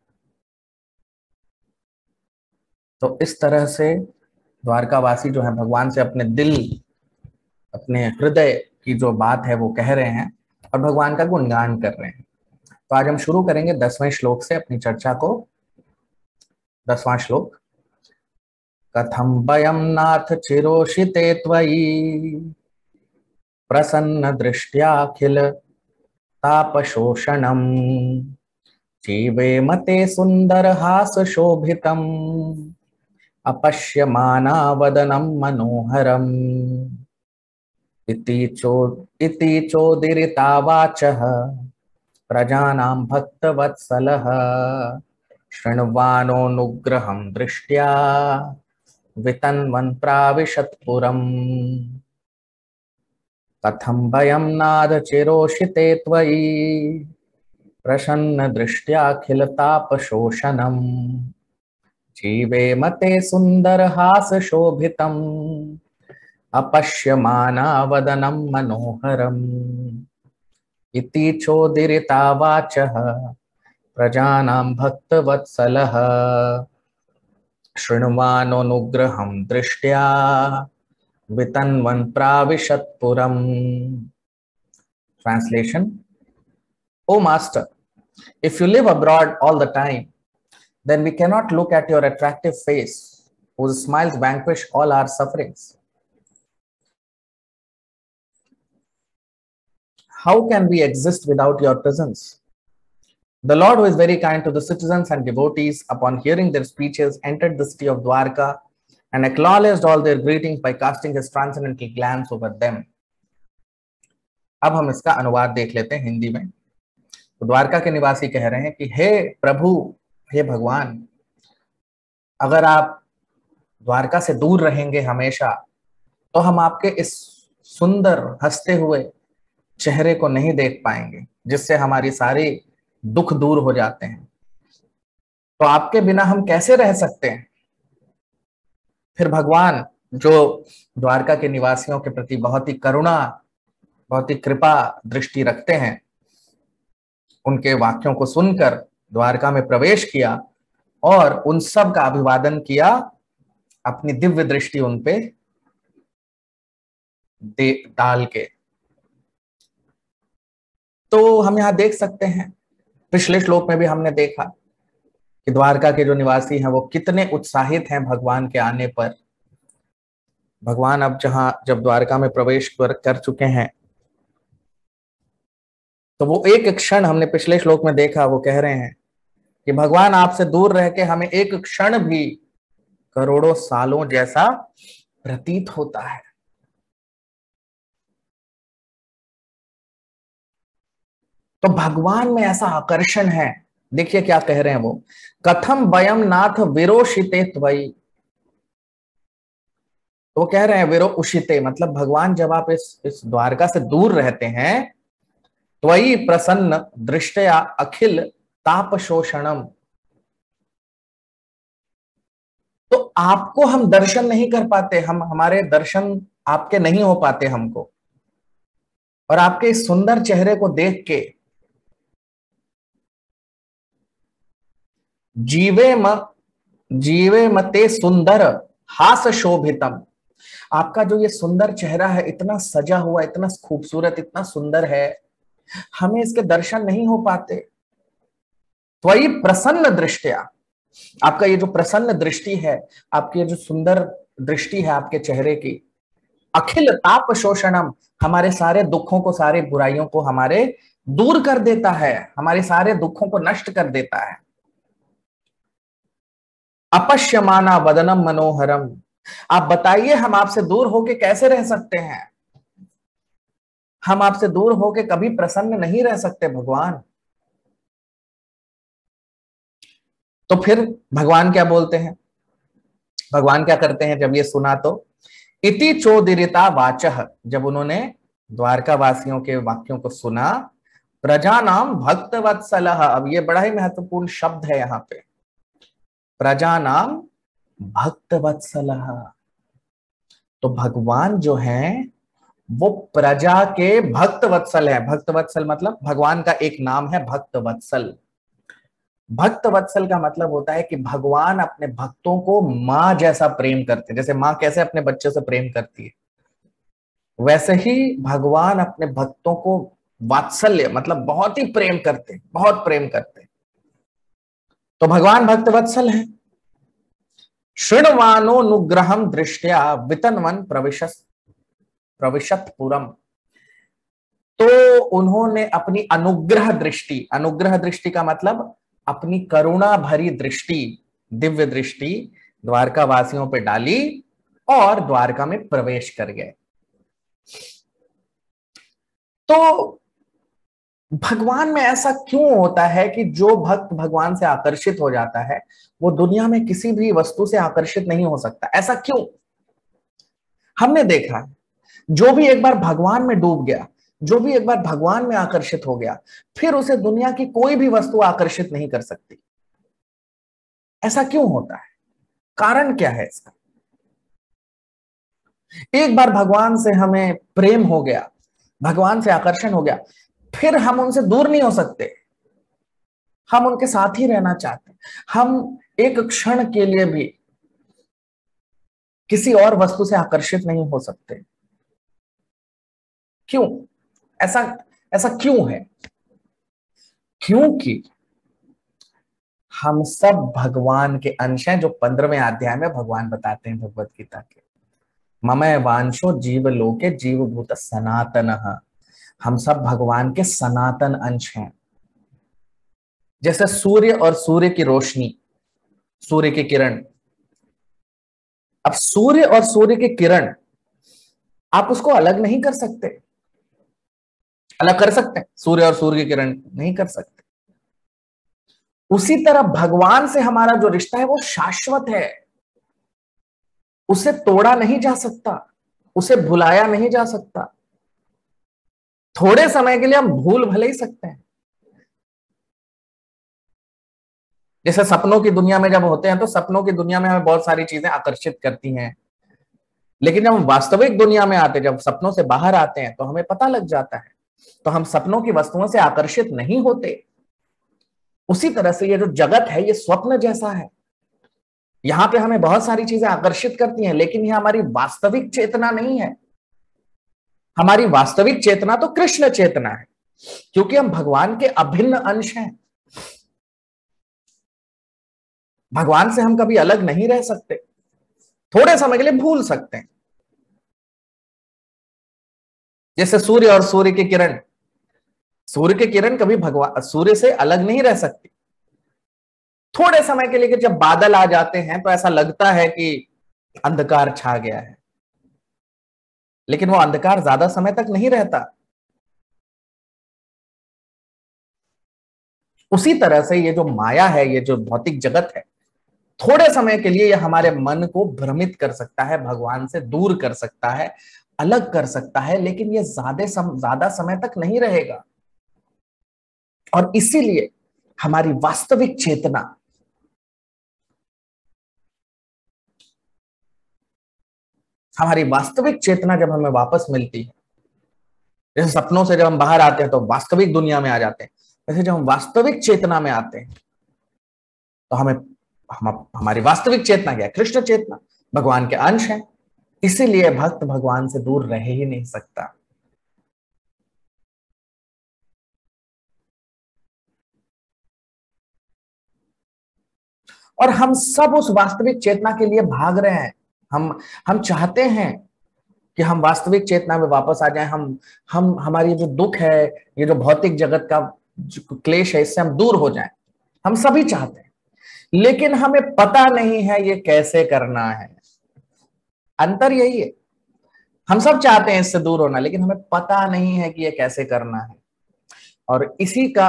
तो इस तरह से द्वारकावासी जो है भगवान से अपने दिल, अपने हृदय की जो बात है वो कह रहे हैं और भगवान का गुणगान कर रहे हैं। तो आज हम शुरू करेंगे दसवें श्लोक से अपनी चर्चा को। दसवां श्लोक। कथम वयम नाथ चिरोषिते त्वयि प्रसन्न दृष्ट्याखिल तापशोषणम जीवे मते सुंदर हास शोभितम अपश्यमाना वदनम मनोहरम इति चो इति चोदिरिता वाचः प्रजानां भक्तवत्सलः शृण्वानोऽनुग्रहं दृष्ट्या वितन्वन् प्राविशत्पुरम्। कथं वयं नाद चिरोषिते त्वयि प्रसन्न दृष्ट्याखिलतापशोषणम् जीवे मते सुंदर हास शोभितम् अपश्यमाना वदनं मनोहरम् इति चोदिरिता वाचः प्रजानां भक्तवत्सलः शृण्वानोऽनुग्रहं दृष्ट्या वितन्वन् प्राविशत्पुरम्। Translation: O Master, if you live abroad all the time, then we cannot look at your attractive face, whose smiles vanquish all our sufferings. How can we exist without your presence? The Lord, who is very kind to the citizens and devotees, upon hearing their speeches, entered the city of Dwarka and acknowledged all their greetings by casting his transcendental glance over them. अब हम इसका अनुवाद देख लेते हैं हिंदी में। तो द्वारका के निवासी कह रहे हैं कि हे प्रभु, हे भगवान, अगर आप द्वारका से दूर रहेंगे हमेशा तो हम आपके इस सुंदर हंसते हुए चेहरे को नहीं देख पाएंगे, जिससे हमारी सारी दुख दूर हो जाते हैं। तो आपके बिना हम कैसे रह सकते हैं? फिर भगवान, जो द्वारका के निवासियों के प्रति बहुत ही करुणा, बहुत ही कृपा दृष्टि रखते हैं, उनके वाक्यों को सुनकर द्वारका में प्रवेश किया और उन सब का अभिवादन किया, अपनी दिव्य दृष्टि उन पे दे डाल के। तो हम यहां देख सकते हैं, पिछले श्लोक में भी हमने देखा कि द्वारका के जो निवासी हैं वो कितने उत्साहित हैं भगवान के आने पर। भगवान अब जहां जब द्वारका में प्रवेश कर, कर चुके हैं तो वो एक क्षण, हमने पिछले श्लोक में देखा, वो कह रहे हैं कि भगवान आपसे दूर रह के हमें एक क्षण भी करोड़ों सालों जैसा प्रतीत होता है। तो भगवान में ऐसा आकर्षण है। देखिए क्या कह रहे हैं वो। कथम वयम नाथ विरोषिते त्वयि। तो वो कह रहे हैं विरो उषिते, मतलब भगवान जब आप इस इस द्वारका से दूर रहते हैं, त्वयि प्रसन्न दृष्टया अखिल ताप शोषणम, तो आपको हम दर्शन नहीं कर पाते, हम हमारे दर्शन आपके नहीं हो पाते हमको, और आपके इस सुंदर चेहरे को देख के जीवे म जीवे मते सुंदर हास शोभितम, आपका जो ये सुंदर चेहरा है, इतना सजा हुआ, इतना खूबसूरत, इतना सुंदर है, हमें इसके दर्शन नहीं हो पाते। त्वयि प्रसन्न दृष्टिया, आपका ये जो प्रसन्न दृष्टि है, आपकी ये जो सुंदर दृष्टि है आपके चेहरे की, अखिल ताप शोषणम, हमारे सारे दुखों को, सारे बुराइयों को हमारे दूर कर देता है, हमारे सारे दुखों को नष्ट कर देता है। अपश्यमाना वदनम मनोहरम, आप बताइए हम आपसे दूर होके कैसे रह सकते हैं, हम आपसे दूर होके कभी प्रसन्न नहीं रह सकते भगवान। तो फिर भगवान क्या बोलते हैं, भगवान क्या करते हैं जब ये सुना तो, इति चोदिरिता वाचः, जब उन्होंने द्वारका वासियों के वाक्यों को सुना, प्रजा नाम भक्त वत्सलः, अब ये बड़ा ही महत्वपूर्ण शब्द है यहाँ पे, प्रजा नाम भक्त वत्सलः, तो भगवान जो हैं वो प्रजा के भक्त वत्सल है। भक्त वत्सल मतलब भगवान का एक नाम है भक्त वत्सल। भक्त वत्सल का मतलब होता है कि भगवान अपने भक्तों को मां जैसा प्रेम करते हैं, जैसे मां कैसे अपने बच्चे से प्रेम करती है, वैसे ही भगवान अपने भक्तों को वात्सल्य मतलब बहुत ही प्रेम करते हैं, बहुत प्रेम करते हैं। तो भगवान भक्त वत्सल है। शृण्वानोनुग्रहम दृष्टया वितन्वन प्रविशस् प्रविशत पुरम, तो उन्होंने अपनी अनुग्रह दृष्टि, अनुग्रह दृष्टि का मतलब अपनी करुणा भरी दृष्टि, दिव्य दृष्टि द्वारका वासियों पे डाली और द्वारका में प्रवेश कर गए। तो भगवान में ऐसा क्यों होता है कि जो भक्त भगवान से आकर्षित हो जाता है वो दुनिया में किसी भी वस्तु से आकर्षित नहीं हो सकता, ऐसा क्यों? हमने देखा है, जो भी एक बार भगवान में डूब गया, जो भी एक बार भगवान में आकर्षित हो गया, फिर उसे दुनिया की कोई भी वस्तु आकर्षित नहीं कर सकती। ऐसा क्यों होता है? कारण क्या है इसका? एक बार भगवान से हमें प्रेम हो गया, भगवान से आकर्षण हो गया, फिर हम उनसे दूर नहीं हो सकते, हम उनके साथ ही रहना चाहते हैं। हम एक क्षण के लिए भी किसी और वस्तु से आकर्षित नहीं हो सकते। क्यों? ऐसा ऐसा क्यों है? क्योंकि हम सब भगवान के अंश हैं, जो पंद्रहवें अध्याय में भगवान बताते हैं भगवत गीता के, ममय वांशो जीव लोके जीवभूत सनातनः, हम सब भगवान के सनातन अंश हैं। जैसे सूर्य और सूर्य की रोशनी, सूर्य की किरण, अब सूर्य और सूर्य की किरण आप उसको अलग नहीं कर सकते। अलग कर सकते हैं सूर्य और सूर्य की किरण? नहीं कर सकते। उसी तरह भगवान से हमारा जो रिश्ता है वो शाश्वत है, उसे तोड़ा नहीं जा सकता, उसे भुलाया नहीं जा सकता। थोड़े समय के लिए हम भूल भले ही सकते हैं, जैसे सपनों की दुनिया में जब होते हैं तो सपनों की दुनिया में हमें बहुत सारी चीजें आकर्षित करती हैं, लेकिन जब हम वास्तविक दुनिया में आते, जब सपनों से बाहर आते हैं तो हमें पता लग जाता है, तो हम सपनों की वस्तुओं से आकर्षित नहीं होते। उसी तरह से ये जो जगत है ये स्वप्न जैसा है, यहां पे हमें बहुत सारी चीजें आकर्षित करती हैं, लेकिन ये हमारी वास्तविक चेतना नहीं है। हमारी वास्तविक चेतना तो कृष्ण चेतना है, क्योंकि हम भगवान के अभिन्न अंश हैं। भगवान से हम कभी अलग नहीं रह सकते, थोड़े समय के लिए भूल सकते हैं। जैसे सूर्य और सूर्य की किरण, सूर्य की किरण कभी भगवान सूर्य से अलग नहीं रह सकती। थोड़े समय के लिए जब बादल आ जाते हैं तो ऐसा लगता है कि अंधकार छा गया है, लेकिन वो अंधकार ज्यादा समय तक नहीं रहता। उसी तरह से ये जो माया है, ये जो भौतिक जगत है, थोड़े समय के लिए यह हमारे मन को भ्रमित कर सकता है, भगवान से दूर कर सकता है, अलग कर सकता है, लेकिन यह ज्यादा सम, ज्यादा समय तक नहीं रहेगा। और इसीलिए हमारी वास्तविक चेतना, हमारी वास्तविक चेतना जब हमें वापस मिलती है, जैसे सपनों से जब हम बाहर आते हैं तो वास्तविक दुनिया में आ जाते हैं, वैसे जब हम वास्तविक चेतना में आते हैं तो हमें हम, हमारी वास्तविक चेतना क्या है? कृष्ण चेतना, भगवान के अंश है। इसीलिए भक्त भगवान से दूर रह ही नहीं सकता। और हम सब उस वास्तविक चेतना के लिए भाग रहे हैं। हम हम चाहते हैं कि हम वास्तविक चेतना में वापस आ जाएं। हम हम हमारी जो दुख है, ये जो भौतिक जगत का जो क्लेश है, इससे हम दूर हो जाएं। हम सभी चाहते हैं, लेकिन हमें पता नहीं है ये कैसे करना है। अंतर यही है, हम सब चाहते हैं इससे दूर होना, लेकिन हमें पता नहीं है कि ये कैसे करना है। और इसी का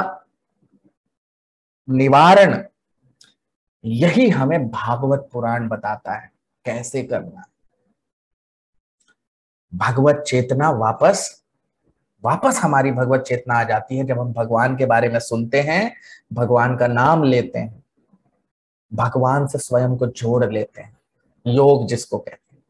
निवारण यही हमें भागवत पुराण बताता है, कैसे करना है। भगवत चेतना वापस वापस हमारी भगवत चेतना आ जाती है जब हम भगवान के बारे में सुनते हैं, भगवान का नाम लेते हैं, भगवान से स्वयं को जोड़ लेते हैं, योग जिसको कहते हैं।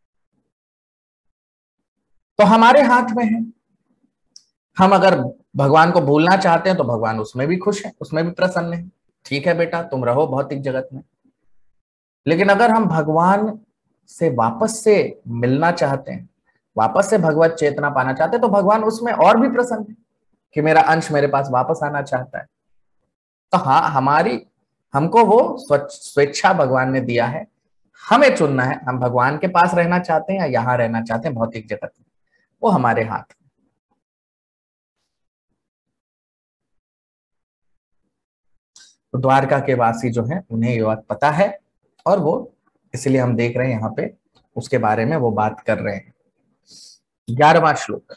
तो हमारे हाथ में है। हम अगर भगवान को भूलना चाहते हैं तो भगवान उसमें भी खुश है, उसमें भी प्रसन्न है। ठीक है बेटा, तुम रहो भौतिक जगत में। लेकिन अगर हम भगवान से वापस से मिलना चाहते हैं, वापस से भगवत चेतना पाना चाहते हैं, तो भगवान उसमें और भी प्रसन्न है कि मेरा अंश मेरे पास वापस आना चाहता है। तो हाँ, हमारी हमको वो स्वेच्छा भगवान ने दिया है, हमें चुनना है। हम भगवान के पास रहना चाहते हैं या यहाँ रहना चाहते हैं भौतिक जगत में, वो हमारे हाथ में। तो द्वारका के वासी जो हैं उन्हें ये बात पता है, और वो इसलिए हम देख रहे हैं यहाँ पे उसके बारे में वो बात कर रहे हैं। ग्यारहवां श्लोक।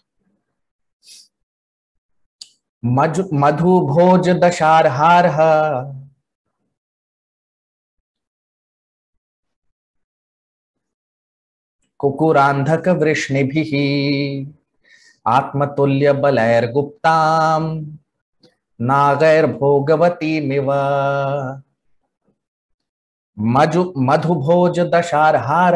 मधु भोज दशारहार कुकुरांधक वृष्णिभिः आत्मतुल्य बलैर्गुप्ताम नागैर्भोगवतीमिव। मधु मधुभोज दशारहार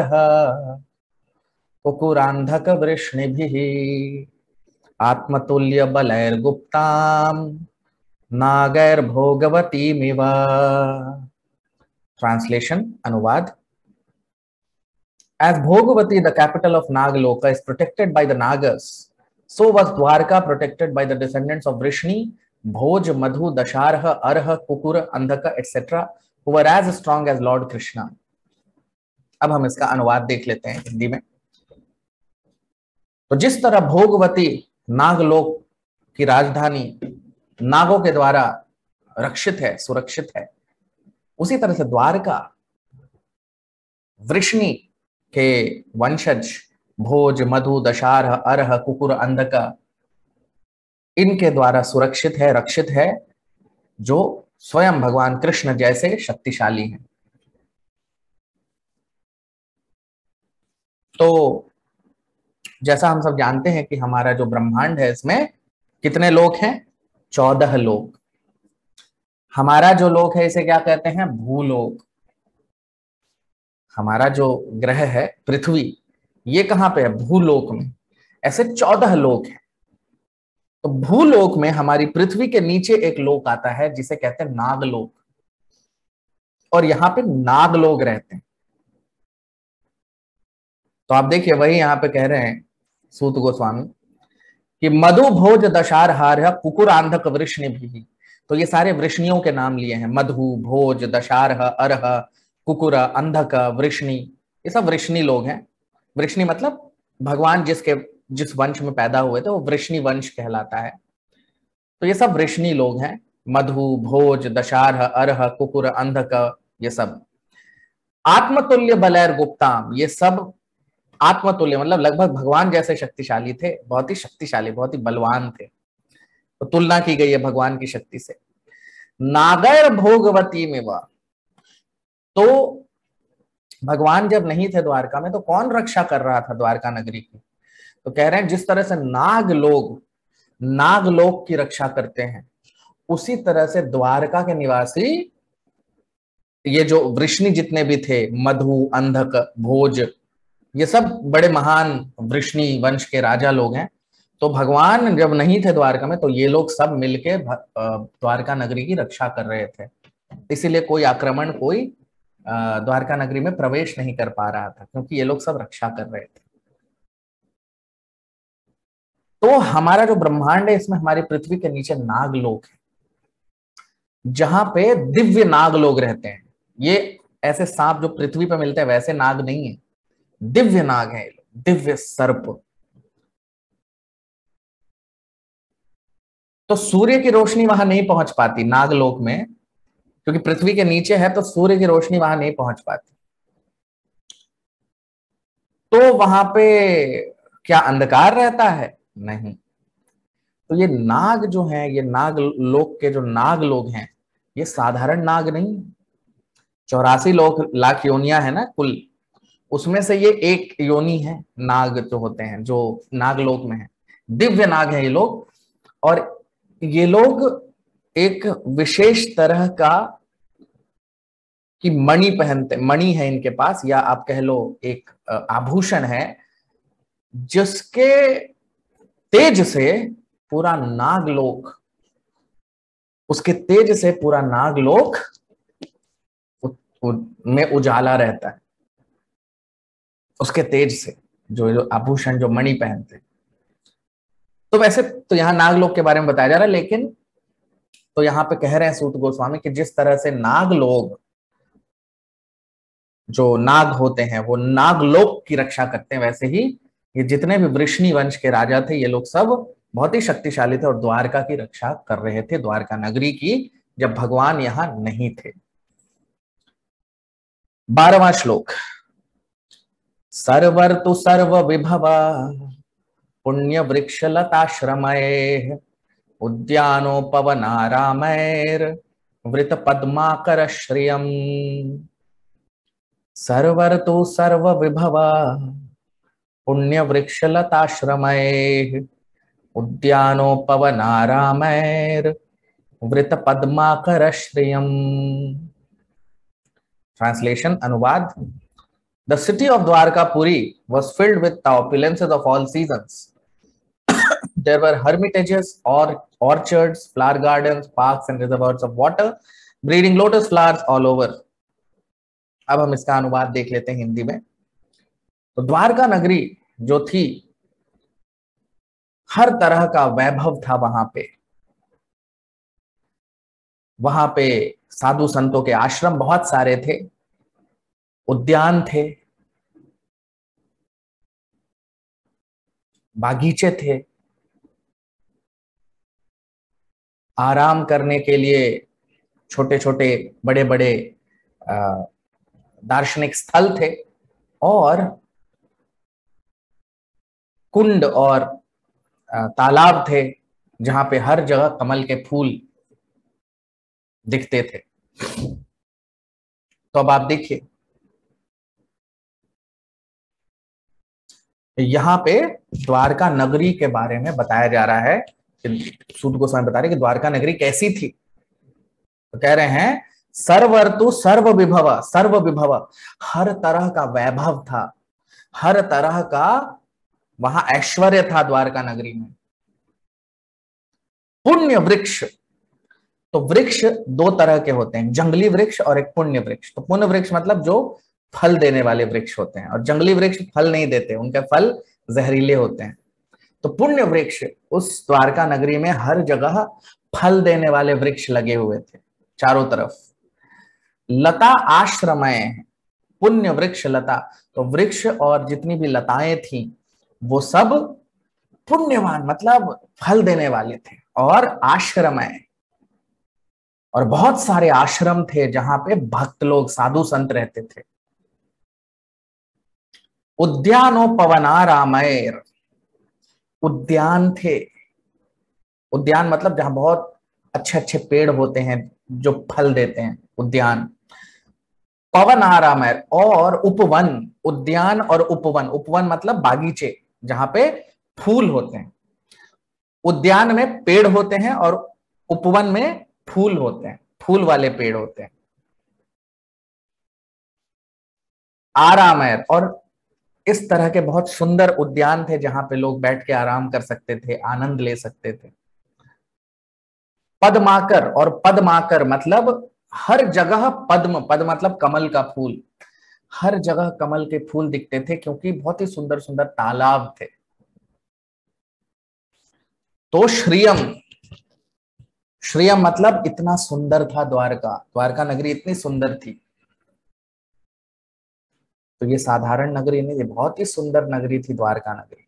कुकुरांधक वृष्णिभिः आत्मतुल्य बलैर्गुप्ताम नागैर्भोगवतीमिव। ट्रांसलेशन, अनुवाद। As Bhogavati, the capital of Nagaloka, is protected by the Nagas, so was Dwarka protected by the descendants of Vrishni, Bhoj, Madhu, Dasharha, Arha, Kukura, Andhaka, et cetera, who were as strong as Lord Krishna. अब हम इसका अनुवाद देख लेते हैं हिंदी में। तो जिस तरह भोगवती नागलोक की राजधानी नागों के द्वारा रक्षित है, सुरक्षित है, उसी तरह से द्वारका वृष्णि के वंशज भोज, मधु, दशारह, अरह, कुकुर, अंधका, इनके द्वारा सुरक्षित है, रक्षित है, जो स्वयं भगवान कृष्ण जैसे शक्तिशाली हैं। तो जैसा हम सब जानते हैं कि हमारा जो ब्रह्मांड है, इसमें कितने लोक हैं? चौदह लोक। हमारा जो लोक है इसे क्या कहते हैं? भूलोक। हमारा जो ग्रह है पृथ्वी, ये कहां पे है? भूलोक में। ऐसे चौदह लोक हैं। तो भूलोक में हमारी पृथ्वी के नीचे एक लोक आता है जिसे कहते हैं नागलोक, और यहां पे नाग लोग रहते हैं। तो आप देखिए, वही यहां पे कह रहे हैं सूत गोस्वामी कि मधु भोज दशारहार कुकुर आंधक वृष्णि भी। तो ये सारे वृष्णियों के नाम लिए हैं। मधु, भोज, दशारह, अरह, कुकुर, अंधक, वृष्णि, ये सब वृष्णि लोग हैं। वृष्णि मतलब भगवान जिसके जिस वंश में पैदा हुए थे वो वृष्णि वंश कहलाता है। तो ये सब वृष्णि लोग हैं। मधु, भोज, दशारह, अरह, कुकुर, अंधक, ये सब। आत्मतुल्य बलैर गुप्ताम, ये सब आत्मतुल्य मतलब लगभग भगवान जैसे शक्तिशाली थे, बहुत ही शक्तिशाली, बहुत ही बलवान थे। तो तुलना की गई है भगवान की शक्ति से। नागर भोगवती में वह, तो भगवान जब नहीं थे द्वारका में तो कौन रक्षा कर रहा था द्वारका नगरी की? तो कह रहे हैं जिस तरह से नाग लोग नागलोक की रक्षा करते हैं, उसी तरह से द्वारका के निवासी, ये जो वृष्णि जितने भी थे, मधु, अंधक, भोज, ये सब बड़े महान वृष्णि वंश के राजा लोग हैं। तो भगवान जब नहीं थे द्वारका में तो ये लोग सब मिलके द्वारका नगरी की रक्षा कर रहे थे। इसीलिए कोई आक्रमण, कोई द्वारका नगरी में प्रवेश नहीं कर पा रहा था, क्योंकि ये लोग सब रक्षा कर रहे थे। तो हमारा जो ब्रह्मांड है, इसमें हमारी पृथ्वी के नीचे नागलोक है, जहां पे दिव्य नाग लोग रहते हैं। ये ऐसे सांप जो पृथ्वी पे मिलते हैं वैसे नाग नहीं है, दिव्य नाग है, दिव्य सर्प। तो सूर्य की रोशनी वहां नहीं पहुंच पाती नागलोक में, क्योंकि पृथ्वी के नीचे है, तो सूर्य की रोशनी वहां नहीं पहुंच पाती। तो वहां पे क्या अंधकार रहता है? नहीं। तो ये नाग जो है, ये नाग लोक के जो नाग लोग हैं, ये साधारण नाग नहीं। चौरासी लोग लाख योनियां है ना कुल, उसमें से ये एक योनि है नाग जो होते हैं, जो नागलोक में है। दिव्य नाग है ये लोग, और ये लोग एक विशेष तरह का कि मणि पहनते, मणि है इनके पास, या आप कह लो एक आभूषण है, जिसके तेज से पूरा नागलोक, उसके तेज से पूरा नागलोक में उजाला रहता है, उसके तेज से, जो जो आभूषण, जो मणि पहनते। तो वैसे तो यहाँ नागलोक के बारे में बताया जा रहा है, लेकिन तो यहाँ पे कह रहे हैं सूत गोस्वामी कि जिस तरह से नाग लोग, जो नाग होते हैं, वो नागलोक की रक्षा करते हैं, वैसे ही ये जितने भी वृष्णि वंश के राजा थे, ये लोग सब बहुत ही शक्तिशाली थे और द्वारका की रक्षा कर रहे थे, द्वारका नगरी की, जब भगवान यहां नहीं थे। बारहवां श्लोक। सर्वर तु सर्व विभवा पुण्य वृक्ष लताश्रमैः उद्यानोपवनारामैर् वृत पद्माकर श्रियम्। सर्वर तु सर्व विभवा पुण्य वृक्ष लताश्रमैः उद्यानोपवनारामैर् वृत पद्माकर श्रियम्। Translation, अनुवाद। The city of Dwarkapuri was filled with the opulences of all seasons. There were hermitages, or orchards, flower gardens, parks and reservoirs of water, breeding lotus flowers all over. अब हम इसका अनुवाद देख लेते हैं हिंदी में। तो द्वारका नगरी जो थी, हर तरह का वैभव था वहां पे। वहां पे साधु संतों के आश्रम बहुत सारे थे, उद्यान थे, बागीचे थे, आराम करने के लिए छोटे छोटे बड़े बड़े दार्शनिक स्थल थे, और कुंड और तालाब थे, जहां पे हर जगह कमल के फूल दिखते थे। तो अब आप देखिए, यहां पे द्वारका नगरी के बारे में बताया जा रहा है कि सूत गोस्वामी बता रहे कि द्वारका नगरी कैसी थी। तो कह रहे हैं सर्वर्तु सर्व विभव, सर्व विभव, हर तरह का वैभव था, हर तरह का वहां ऐश्वर्य था द्वारका नगरी में। पुण्य वृक्ष, तो वृक्ष दो तरह के होते हैं, जंगली वृक्ष और एक पुण्य वृक्ष। तो पुण्य वृक्ष मतलब जो फल देने वाले वृक्ष होते हैं, और जंगली वृक्ष फल नहीं देते, उनके फल जहरीले होते हैं। तो पुण्य वृक्ष, उस द्वारका नगरी में हर जगह फल देने वाले वृक्ष लगे हुए थे चारों तरफ। लता आश्रमय, पुण्य वृक्ष लता, तो वृक्ष और जितनी भी लताएं थी वो सब पुण्यवान, मतलब फल देने वाले थे। और आश्रमय, और बहुत सारे आश्रम थे जहां पे भक्त लोग, साधु संत रहते थे। उद्यानोपवनारामैर, उद्यान थे, उद्यान मतलब जहां बहुत अच्छे अच्छे पेड़ होते हैं जो फल देते हैं, उद्यान। पवन आराम है। और उपवन, उद्यान और उपवन, उपवन मतलब बागीचे जहां पे फूल होते हैं। उद्यान में पेड़ होते हैं और उपवन में फूल होते हैं, फूल वाले पेड़ होते हैं। आराम है, और इस तरह के बहुत सुंदर उद्यान थे जहां पे लोग बैठ के आराम कर सकते थे, आनंद ले सकते थे। पद्माकर, और पद्माकर मतलब हर जगह पद्म, पद्म मतलब कमल का फूल, हर जगह कमल के फूल दिखते थे क्योंकि बहुत ही सुंदर सुंदर तालाब थे। तो श्रियम, श्रियम मतलब इतना सुंदर था द्वारका, द्वारका नगरी इतनी सुंदर थी। तो ये साधारण नगरी नहीं थी, बहुत ही सुंदर नगरी थी द्वारका नगरी।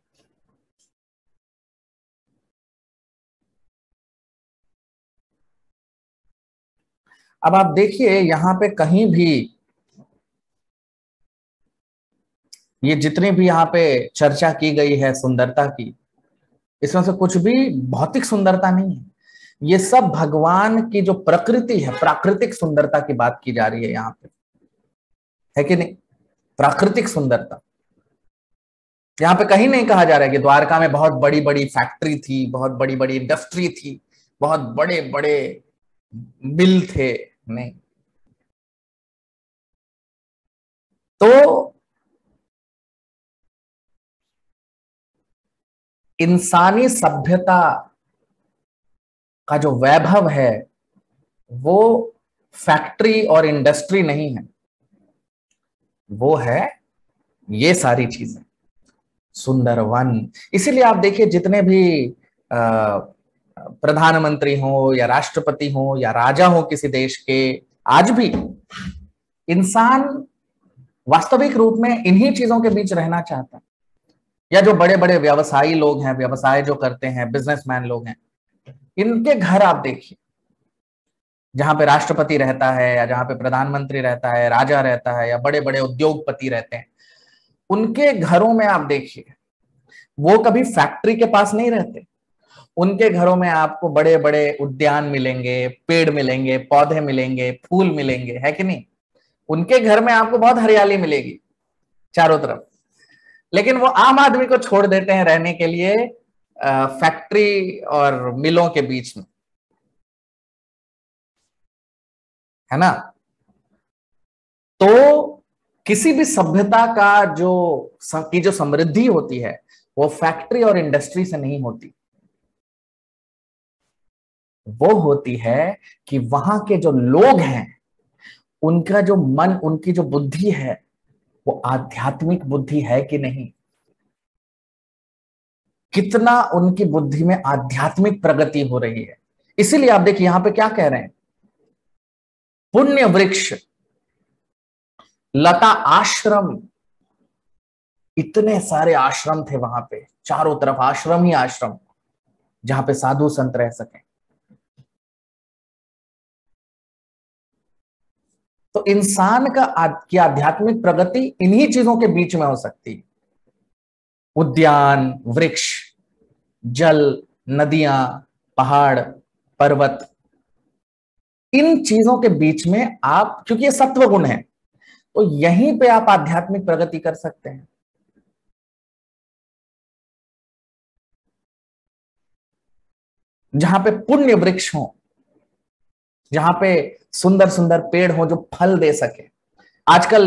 अब आप देखिए यहां पे कहीं भी, ये जितनी भी यहाँ पे चर्चा की गई है सुंदरता की, इसमें से कुछ भी भौतिक सुंदरता नहीं है। ये सब भगवान की जो प्रकृति है, प्राकृतिक सुंदरता की बात की जा रही है यहाँ पे, है कि नहीं? प्राकृतिक सुंदरता। यहाँ पे कहीं नहीं कहा जा रहा है कि द्वारका में बहुत बड़ी बड़ी फैक्ट्री थी, बहुत बड़ी बड़ी इंडस्ट्री थी, बहुत बड़े बड़े मिल थे, नहीं। तो इंसानी सभ्यता का जो वैभव है वो फैक्ट्री और इंडस्ट्री नहीं है, वो है ये सारी चीजें, सुंदर वन। इसीलिए आप देखिए जितने भी प्रधानमंत्री हो या राष्ट्रपति हो या राजा हो किसी देश के, आज भी इंसान वास्तविक रूप में इन्हीं चीजों के बीच रहना चाहता है। या जो बड़े बड़े व्यवसायी लोग हैं, व्यवसाय जो करते हैं, बिजनेसमैन लोग हैं, इनके घर आप देखिए, जहां पे राष्ट्रपति रहता है या जहां पे प्रधानमंत्री रहता है, राजा रहता है या बड़े बड़े उद्योगपति रहते हैं, उनके घरों में आप देखिए वो कभी फैक्ट्री के पास नहीं रहते। उनके घरों में आपको बड़े बड़े उद्यान मिलेंगे, पेड़ मिलेंगे, पौधे मिलेंगे, फूल मिलेंगे, है कि नहीं? उनके घर में आपको बहुत हरियाली मिलेगी चारों तरफ। लेकिन वो आम आदमी को छोड़ देते हैं रहने के लिए फैक्ट्री और मिलों के बीच में, है ना? तो किसी भी सभ्यता का जो की जो समृद्धि होती है वो फैक्ट्री और इंडस्ट्री से नहीं होती, वो होती है कि वहां के जो लोग हैं उनका जो मन, उनकी जो बुद्धि है वो आध्यात्मिक बुद्धि है कि नहीं, कितना उनकी बुद्धि में आध्यात्मिक प्रगति हो रही है। इसीलिए आप देखिए यहां पे क्या कह रहे हैं, पुण्य वृक्ष, लता आश्रम, इतने सारे आश्रम थे वहां पे, चारों तरफ आश्रम ही आश्रम, जहां पे साधु संत रह सके। तो इंसान का की आध्यात्मिक प्रगति इन्हीं चीजों के बीच में हो सकती है। उद्यान, वृक्ष, जल, नदियां, पहाड़, पर्वत, इन चीजों के बीच में आप, क्योंकि ये सत्व गुण है, तो यहीं पे आप आध्यात्मिक प्रगति कर सकते हैं। जहां पे पुण्य वृक्ष हो, जहां पे सुंदर सुंदर पेड़ हो जो फल दे सके। आजकल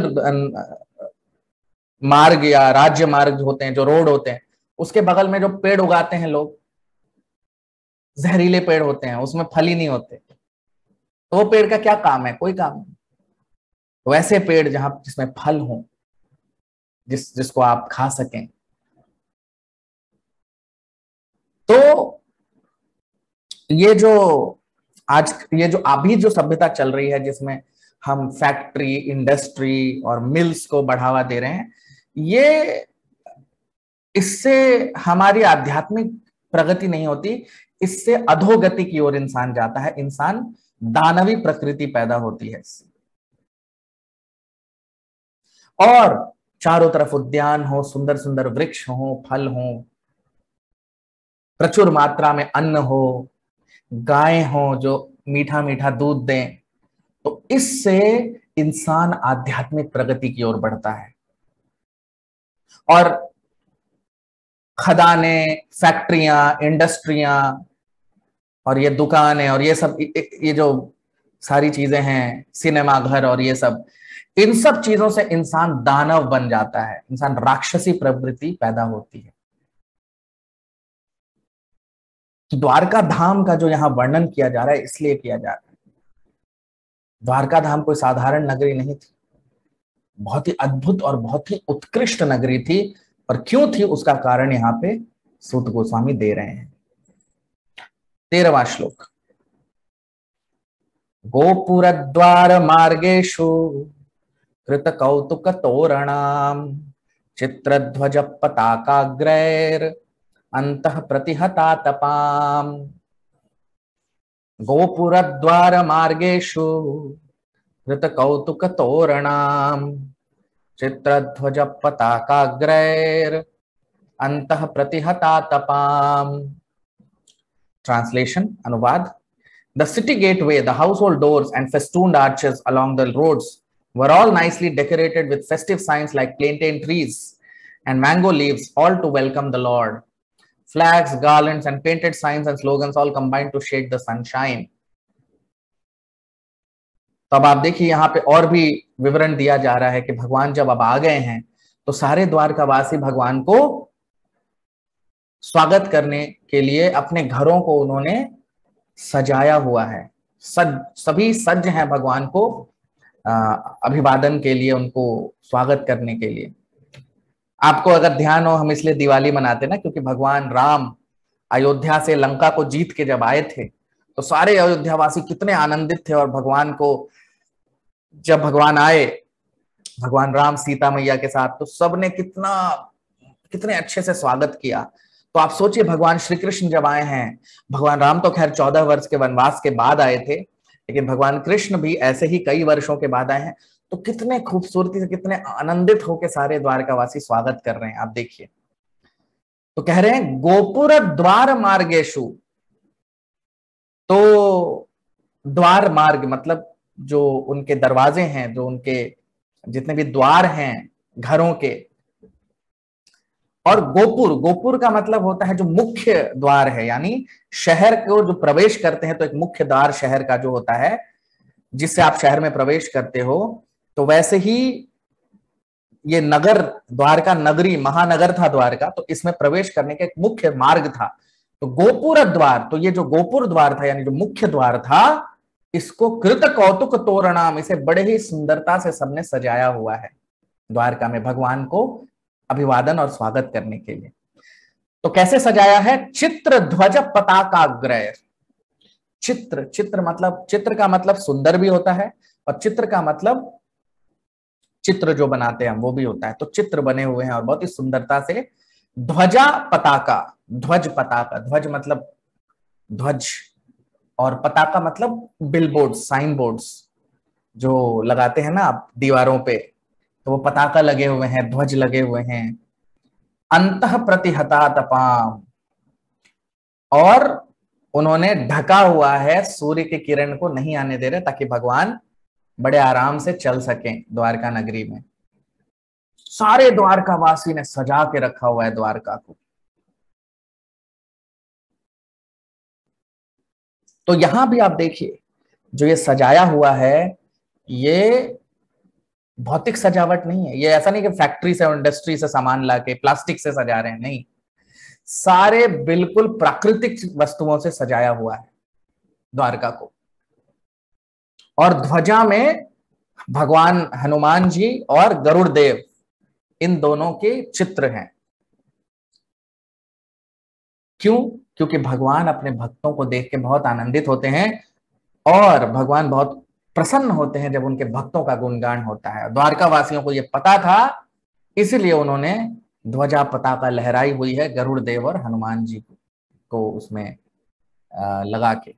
मार्ग या राज्य मार्ग होते हैं, जो रोड होते हैं, उसके बगल में जो पेड़ उगाते हैं लोग, जहरीले पेड़ होते हैं, उसमें फल ही नहीं होते, तो वो पेड़ का क्या काम है? कोई काम नहीं। वैसे पेड़ जहां जिसमें फल हो, जिस जिसको आप खा सकें। तो ये जो आज ये जो अभी जो सभ्यता चल रही है जिसमें हम फैक्ट्री, इंडस्ट्री और मिल्स को बढ़ावा दे रहे हैं, ये इससे हमारी आध्यात्मिक प्रगति नहीं होती, इससे अधोगति की ओर इंसान जाता है, इंसान दानवी प्रकृति पैदा होती है इससे। और चारों तरफ उद्यान हो, सुंदर सुंदर वृक्ष हो, फल हो, प्रचुर मात्रा में अन्न हो, गायें हो जो मीठा मीठा दूध दें, तो इससे इंसान आध्यात्मिक प्रगति की ओर बढ़ता है। और खदानें, फैक्ट्रियां, इंडस्ट्रियां और ये दुकानें और ये सब, ये जो सारी चीजें हैं, सिनेमा घर और ये सब, इन सब चीजों से इंसान दानव बन जाता है, इंसान राक्षसी प्रवृत्ति पैदा होती है। द्वारका धाम का जो यहां वर्णन किया जा रहा है इसलिए किया जा रहा है। द्वारका धाम कोई साधारण नगरी नहीं थी, बहुत ही अद्भुत और बहुत ही उत्कृष्ट नगरी थी। और क्यों थी उसका कारण यहां पे सूत गोस्वामी दे रहे हैं। तेरहवां श्लोक, गोपुर द्वार मार्गेषु कृत कौतुक तोरणाम चित्रध्वज पताकाग्रैर अंतः प्रतिहता तपाम। गोपुर द्वार मार्गेषु कृत कौतुक तोरणाम चित्रध्वज पताकाग्रैर अंतः प्रतिहता तपाम। ट्रांसलेशन, अनुवाद। The city gateway, the household doors and festooned arches along the roads were all nicely decorated with festive signs like plantain trees and mango leaves, all to welcome the Lord. Flags, garlands, and painted signs and slogans all combined to shade the sunshine. तो अब आप देखिए यहाँ पे और भी विवरण दिया जा रहा है कि भगवान जब अब आ गए हैं तो सारे द्वारकावासी भगवान को स्वागत करने के लिए अपने घरों को उन्होंने सजाया हुआ है। सज सभी सज्ज हैं भगवान को अभिवादन के लिए, उनको स्वागत करने के लिए। आपको अगर ध्यान हो, हम इसलिए दिवाली मनाते ना क्योंकि भगवान राम अयोध्या से लंका को जीत के जब आए थे तो सारे अयोध्यावासी कितने आनंदित थे। और भगवान को जब भगवान आए, भगवान राम सीता मैया के साथ, तो सबने कितना कितने अच्छे से स्वागत किया। तो आप सोचिए भगवान श्री कृष्ण जब आए हैं, भगवान राम तो खैर चौदह वर्ष के वनवास के बाद आए थे, लेकिन भगवान कृष्ण भी ऐसे ही कई वर्षों के बाद आए हैं। तो कितने खूबसूरती से, कितने आनंदित होकर सारे द्वारकावासी स्वागत कर रहे हैं। आप देखिए, तो कह रहे हैं गोपुर द्वार मार्गेषु। तो द्वार मार्ग मतलब जो उनके दरवाजे हैं, जो उनके जितने भी द्वार हैं घरों के। और गोपुर, गोपुर का मतलब होता है जो मुख्य द्वार है, यानी शहर को जो प्रवेश करते हैं तो एक मुख्य द्वार शहर का जो होता है, जिससे आप शहर में प्रवेश करते हो। तो वैसे ही ये नगर, द्वारका नगरी, महानगर था द्वारका, तो इसमें प्रवेश करने का एक मुख्य मार्ग था। तो गोपुर द्वार, तो ये जो गोपुर द्वार था यानी जो मुख्य द्वार था, इसको कृत कौतुक तोरणाम, इसे बड़े ही सुंदरता से सबने सजाया हुआ है द्वारका में भगवान को अभिवादन और स्वागत करने के लिए। तो कैसे सजाया है? चित्र ध्वज पताकाग्रैर। चित्र, चित्र मतलब, चित्र का मतलब सुंदर भी होता है और चित्र का मतलब चित्र जो बनाते हैं हम वो भी होता है। तो चित्र बने हुए हैं और बहुत ही सुंदरता से। ध्वजा पताका, ध्वज पताका, ध्वज मतलब ध्वज और पताका मतलब बिलबोर्ड, साइन बोर्ड्स जो लगाते हैं ना आप दीवारों पे, तो वो पताका लगे हुए हैं, ध्वज लगे हुए हैं। अंतः प्रतिहता तपाम, और उन्होंने ढका हुआ है, सूर्य की किरण को नहीं आने दे रहे ताकि भगवान बड़े आराम से चल सकें द्वारका नगरी में। सारे द्वारकावासी ने सजा के रखा हुआ है द्वारका को। तो यहां भी आप देखिए जो ये सजाया हुआ है, ये भौतिक सजावट नहीं है। ये ऐसा नहीं कि फैक्ट्री से और इंडस्ट्री से सामान लाके प्लास्टिक से सजा रहे हैं, नहीं, सारे बिल्कुल प्राकृतिक वस्तुओं से सजाया हुआ है द्वारका को। और ध्वजा में भगवान हनुमान जी और गरुड़ देव, इन दोनों के चित्र हैं। क्यों? क्योंकि भगवान अपने भक्तों को देख के बहुत आनंदित होते हैं और भगवान बहुत प्रसन्न होते हैं जब उनके भक्तों का गुणगान होता है। द्वारका वासियों को यह पता था, इसलिए उन्होंने ध्वजा पताका लहराई हुई है गरुड़ देव और हनुमान जी को उसमें लगा के।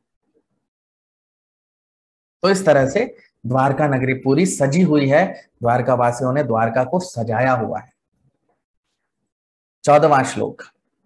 तो इस तरह से द्वारका नगरी पूरी सजी हुई है, द्वारका वासियों ने द्वारका को सजाया हुआ है। चौदहवां श्लोक,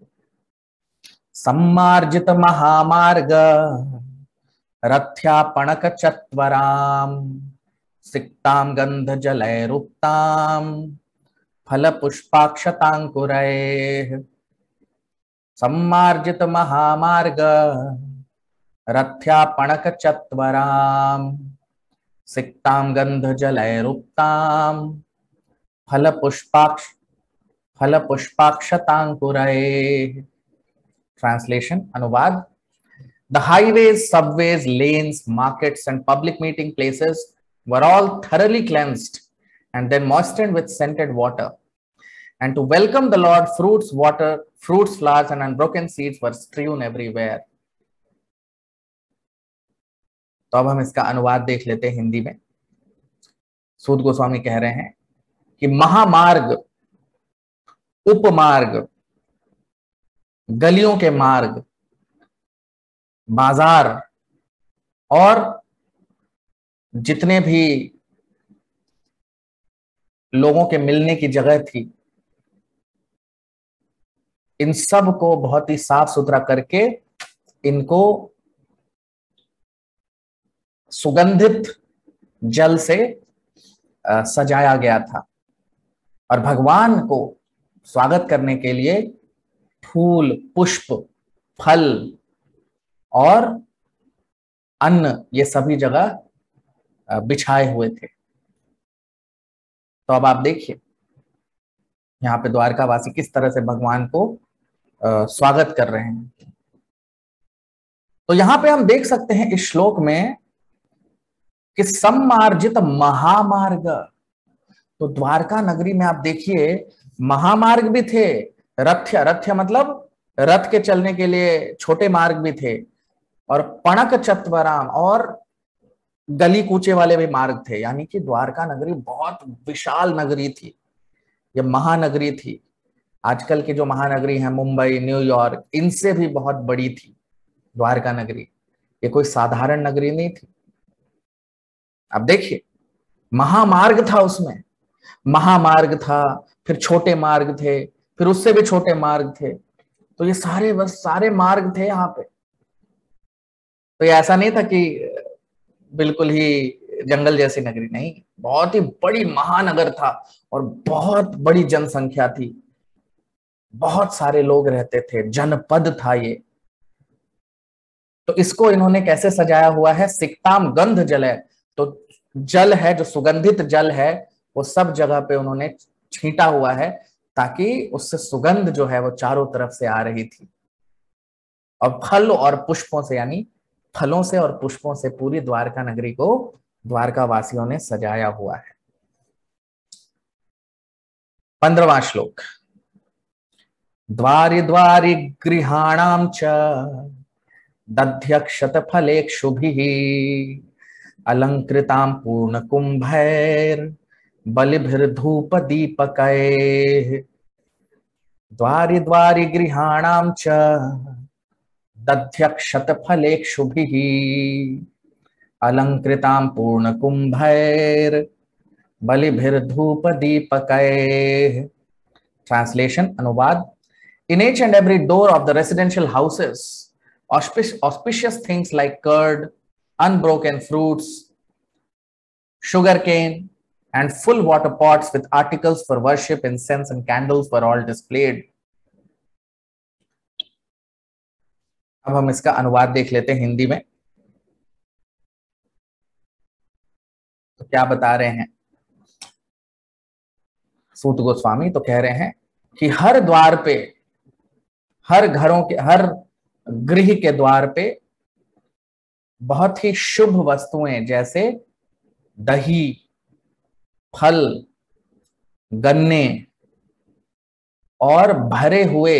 सम्मार्जित महामार्ग रथ्यापणक चत्वराम सिक्तां गंध जलैरुक्तां फल पुष्पाक्षतांकुरैः सम्मार्जित महामार्ग रथ्यापणक चत्वरां सिक्तां गंध जलैरुक्तां फल पुष्पाक्ष फल पुष्पाक्षतांकुरैः। ट्रांसलेशन अनुवाद। The highways, subways, lanes, markets, and public meeting places were all thoroughly cleansed and then moistened with scented water. And to welcome the Lord, fruits, water, fruits, flowers, and unbroken seeds were strewn everywhere. तो अब हम इसका अनुवाद देख लेते हैं हिंदी में। सूत गोस्वामी कह रहे हैं कि महामार्ग, उपमार्ग, गलियों के मार्ग, बाजार और जितने भी लोगों के मिलने की जगह थी, इन सब को बहुत ही साफ सुथरा करके इनको सुगंधित जल से सजाया गया था। और भगवान को स्वागत करने के लिए फूल, पुष्प, फल और अन्न ये सभी जगह बिछाए हुए थे। तो अब आप देखिए यहाँ पे द्वारकावासी किस तरह से भगवान को स्वागत कर रहे हैं। तो यहाँ पे हम देख सकते हैं इस श्लोक में कि सम्मार्जित महामार्ग, तो द्वारका नगरी में आप देखिए महामार्ग भी थे, रथ्य, रथ्य मतलब रथ के चलने के लिए छोटे मार्ग भी थे, और पणक चत्वराम और गली कूचे वाले भी मार्ग थे। यानी कि द्वारका नगरी बहुत विशाल नगरी थी, यह महानगरी थी। आजकल की जो महानगरी है मुंबई, न्यूयॉर्क, इनसे भी बहुत बड़ी थी द्वारका नगरी। ये कोई साधारण नगरी नहीं थी। अब देखिए महामार्ग था, उसमें महामार्ग था, फिर छोटे मार्ग थे, फिर उससे भी छोटे मार्ग थे। तो ये सारे बस सारे मार्ग थे यहाँ पे। तो ये ऐसा नहीं था कि बिल्कुल ही जंगल जैसी नगरी, नहीं, बहुत ही बड़ी महानगर था और बहुत बड़ी जनसंख्या थी, बहुत सारे लोग रहते थे, जनपद था ये। तो इसको इन्होंने कैसे सजाया हुआ है? सिक्ताम गंध जल है, तो जल है जो सुगंधित जल है वो सब जगह पे उन्होंने छींटा हुआ है ताकि उससे सुगंध जो है वो चारों तरफ से आ रही थी। और फल और पुष्पों से, यानी फलों से और पुष्पों से पूरी द्वारका नगरी को द्वारका वासियों ने सजाया हुआ है। पंद्रहवां श्लोक। द्वारि द्वारि गृहाणां च दध्यक्षत फलेक्षुभिः अलंकृतां पूर्ण कुंभैर बलिभिर्धूप दीपकैः। द्वारि द्वारि गृहाणां च दध्यक्षत फलेक्षुभिः अलंकृतां पूर्ण कुंभैर बलिभिर्धूप दीपकैः। ट्रांसलेशन अनुवाद। In each and every door of the residential houses, auspicious things like curd, unbroken fruits, sugarcane, and full water pots with articles for worship, incense, and candles were all displayed. अब हम इसका अनुवाद देख लेते हैं हिंदी में। तो क्या बता रहे हैं सूत गोस्वामी? तो कह रहे हैं कि हर द्वार पे, हर घरों के, हर गृह के द्वार पे बहुत ही शुभ वस्तुएं जैसे दही, फल, गन्ने और भरे हुए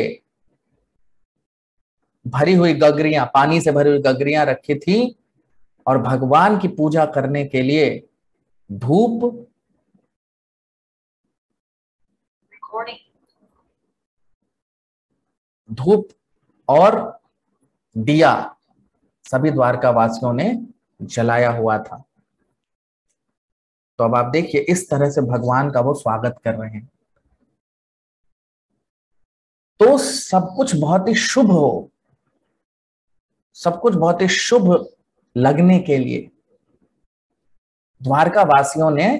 भरी हुई गगरियां, पानी से भरी हुई गगरियां रखी थी, और भगवान की पूजा करने के लिए धूप, धूप और दिया सभी द्वारका वासियों ने जलाया हुआ था। तो अब आप देखिए इस तरह से भगवान का वो स्वागत कर रहे हैं। तो सब कुछ बहुत ही शुभ हो, सब कुछ बहुत ही शुभ लगने के लिए द्वारका वासियों ने,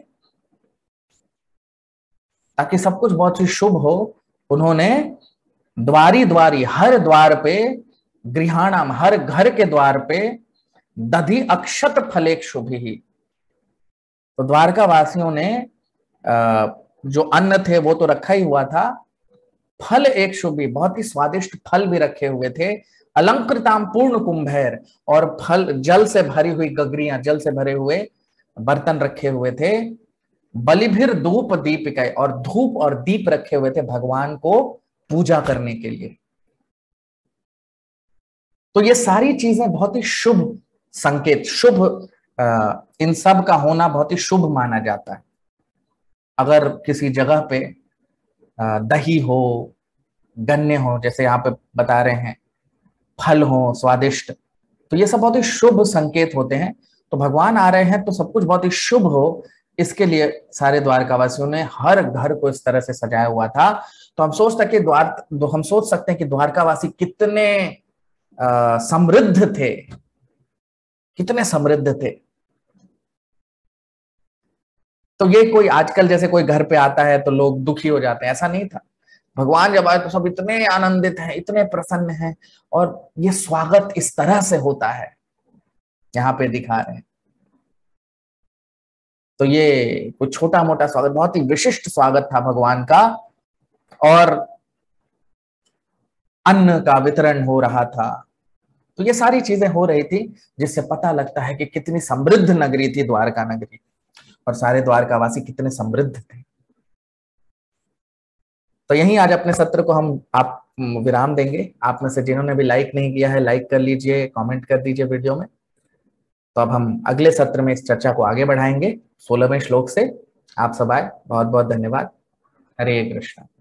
ताकि सब कुछ बहुत ही शुभ हो, उन्होंने द्वारी द्वारी, हर द्वार पे, गृहाणाम, हर घर के द्वार पे, दधि अक्षत फलेक शुभ ही, तो द्वारका वासियों ने जो अन्न थे वो तो रखा ही हुआ था, फल एक शुभी, बहुत ही स्वादिष्ट फल भी रखे हुए थे, अलंकृताम पूर्ण कुंभैर, और फल जल से भरी हुई गगरियां, जल से भरे हुए बर्तन रखे हुए थे, बलिभिर धूप दीपिका, और धूप और दीप रखे हुए थे भगवान को पूजा करने के लिए। तो ये सारी चीजें बहुत ही शुभ संकेत, शुभ, इन सब का होना बहुत ही शुभ माना जाता है। अगर किसी जगह पे दही हो, गन्ने हो, जैसे यहाँ पे बता रहे हैं, फल हो स्वादिष्ट, तो ये सब बहुत ही शुभ संकेत होते हैं। तो भगवान आ रहे हैं तो सब कुछ बहुत ही शुभ हो, इसके लिए सारे द्वारकावासियों ने हर घर को इस तरह से सजाया हुआ था। तो हम सोच सकते द्वार हम सोच सकते हैं कि द्वारकावासी कितने आ, समृद्ध थे, कितने समृद्ध थे। तो ये कोई आजकल जैसे कोई घर पे आता है तो लोग दुखी हो जाते हैं, ऐसा नहीं था। भगवान जब आए तो सब इतने आनंदित हैं, इतने प्रसन्न हैं, और ये स्वागत इस तरह से होता है, यहाँ पे दिखा रहे हैं। तो ये कुछ छोटा मोटा स्वागत, बहुत ही विशिष्ट स्वागत था भगवान का, और अन्न का वितरण हो रहा था। तो ये सारी चीजें हो रही थी, जिससे पता लगता है कि कितनी समृद्ध नगरी थी द्वारका नगरी, और सारे द्वारकावासी कितने समृद्ध थे। तो यहीं आज अपने सत्र को हम आप विराम देंगे। आप में से जिन्होंने भी लाइक नहीं किया है, लाइक कर लीजिए, कमेंट कर दीजिए वीडियो में। तो अब हम अगले सत्र में इस चर्चा को आगे बढ़ाएंगे सोलहवें श्लोक से। आप सब आए, बहुत बहुत धन्यवाद। हरे कृष्णा।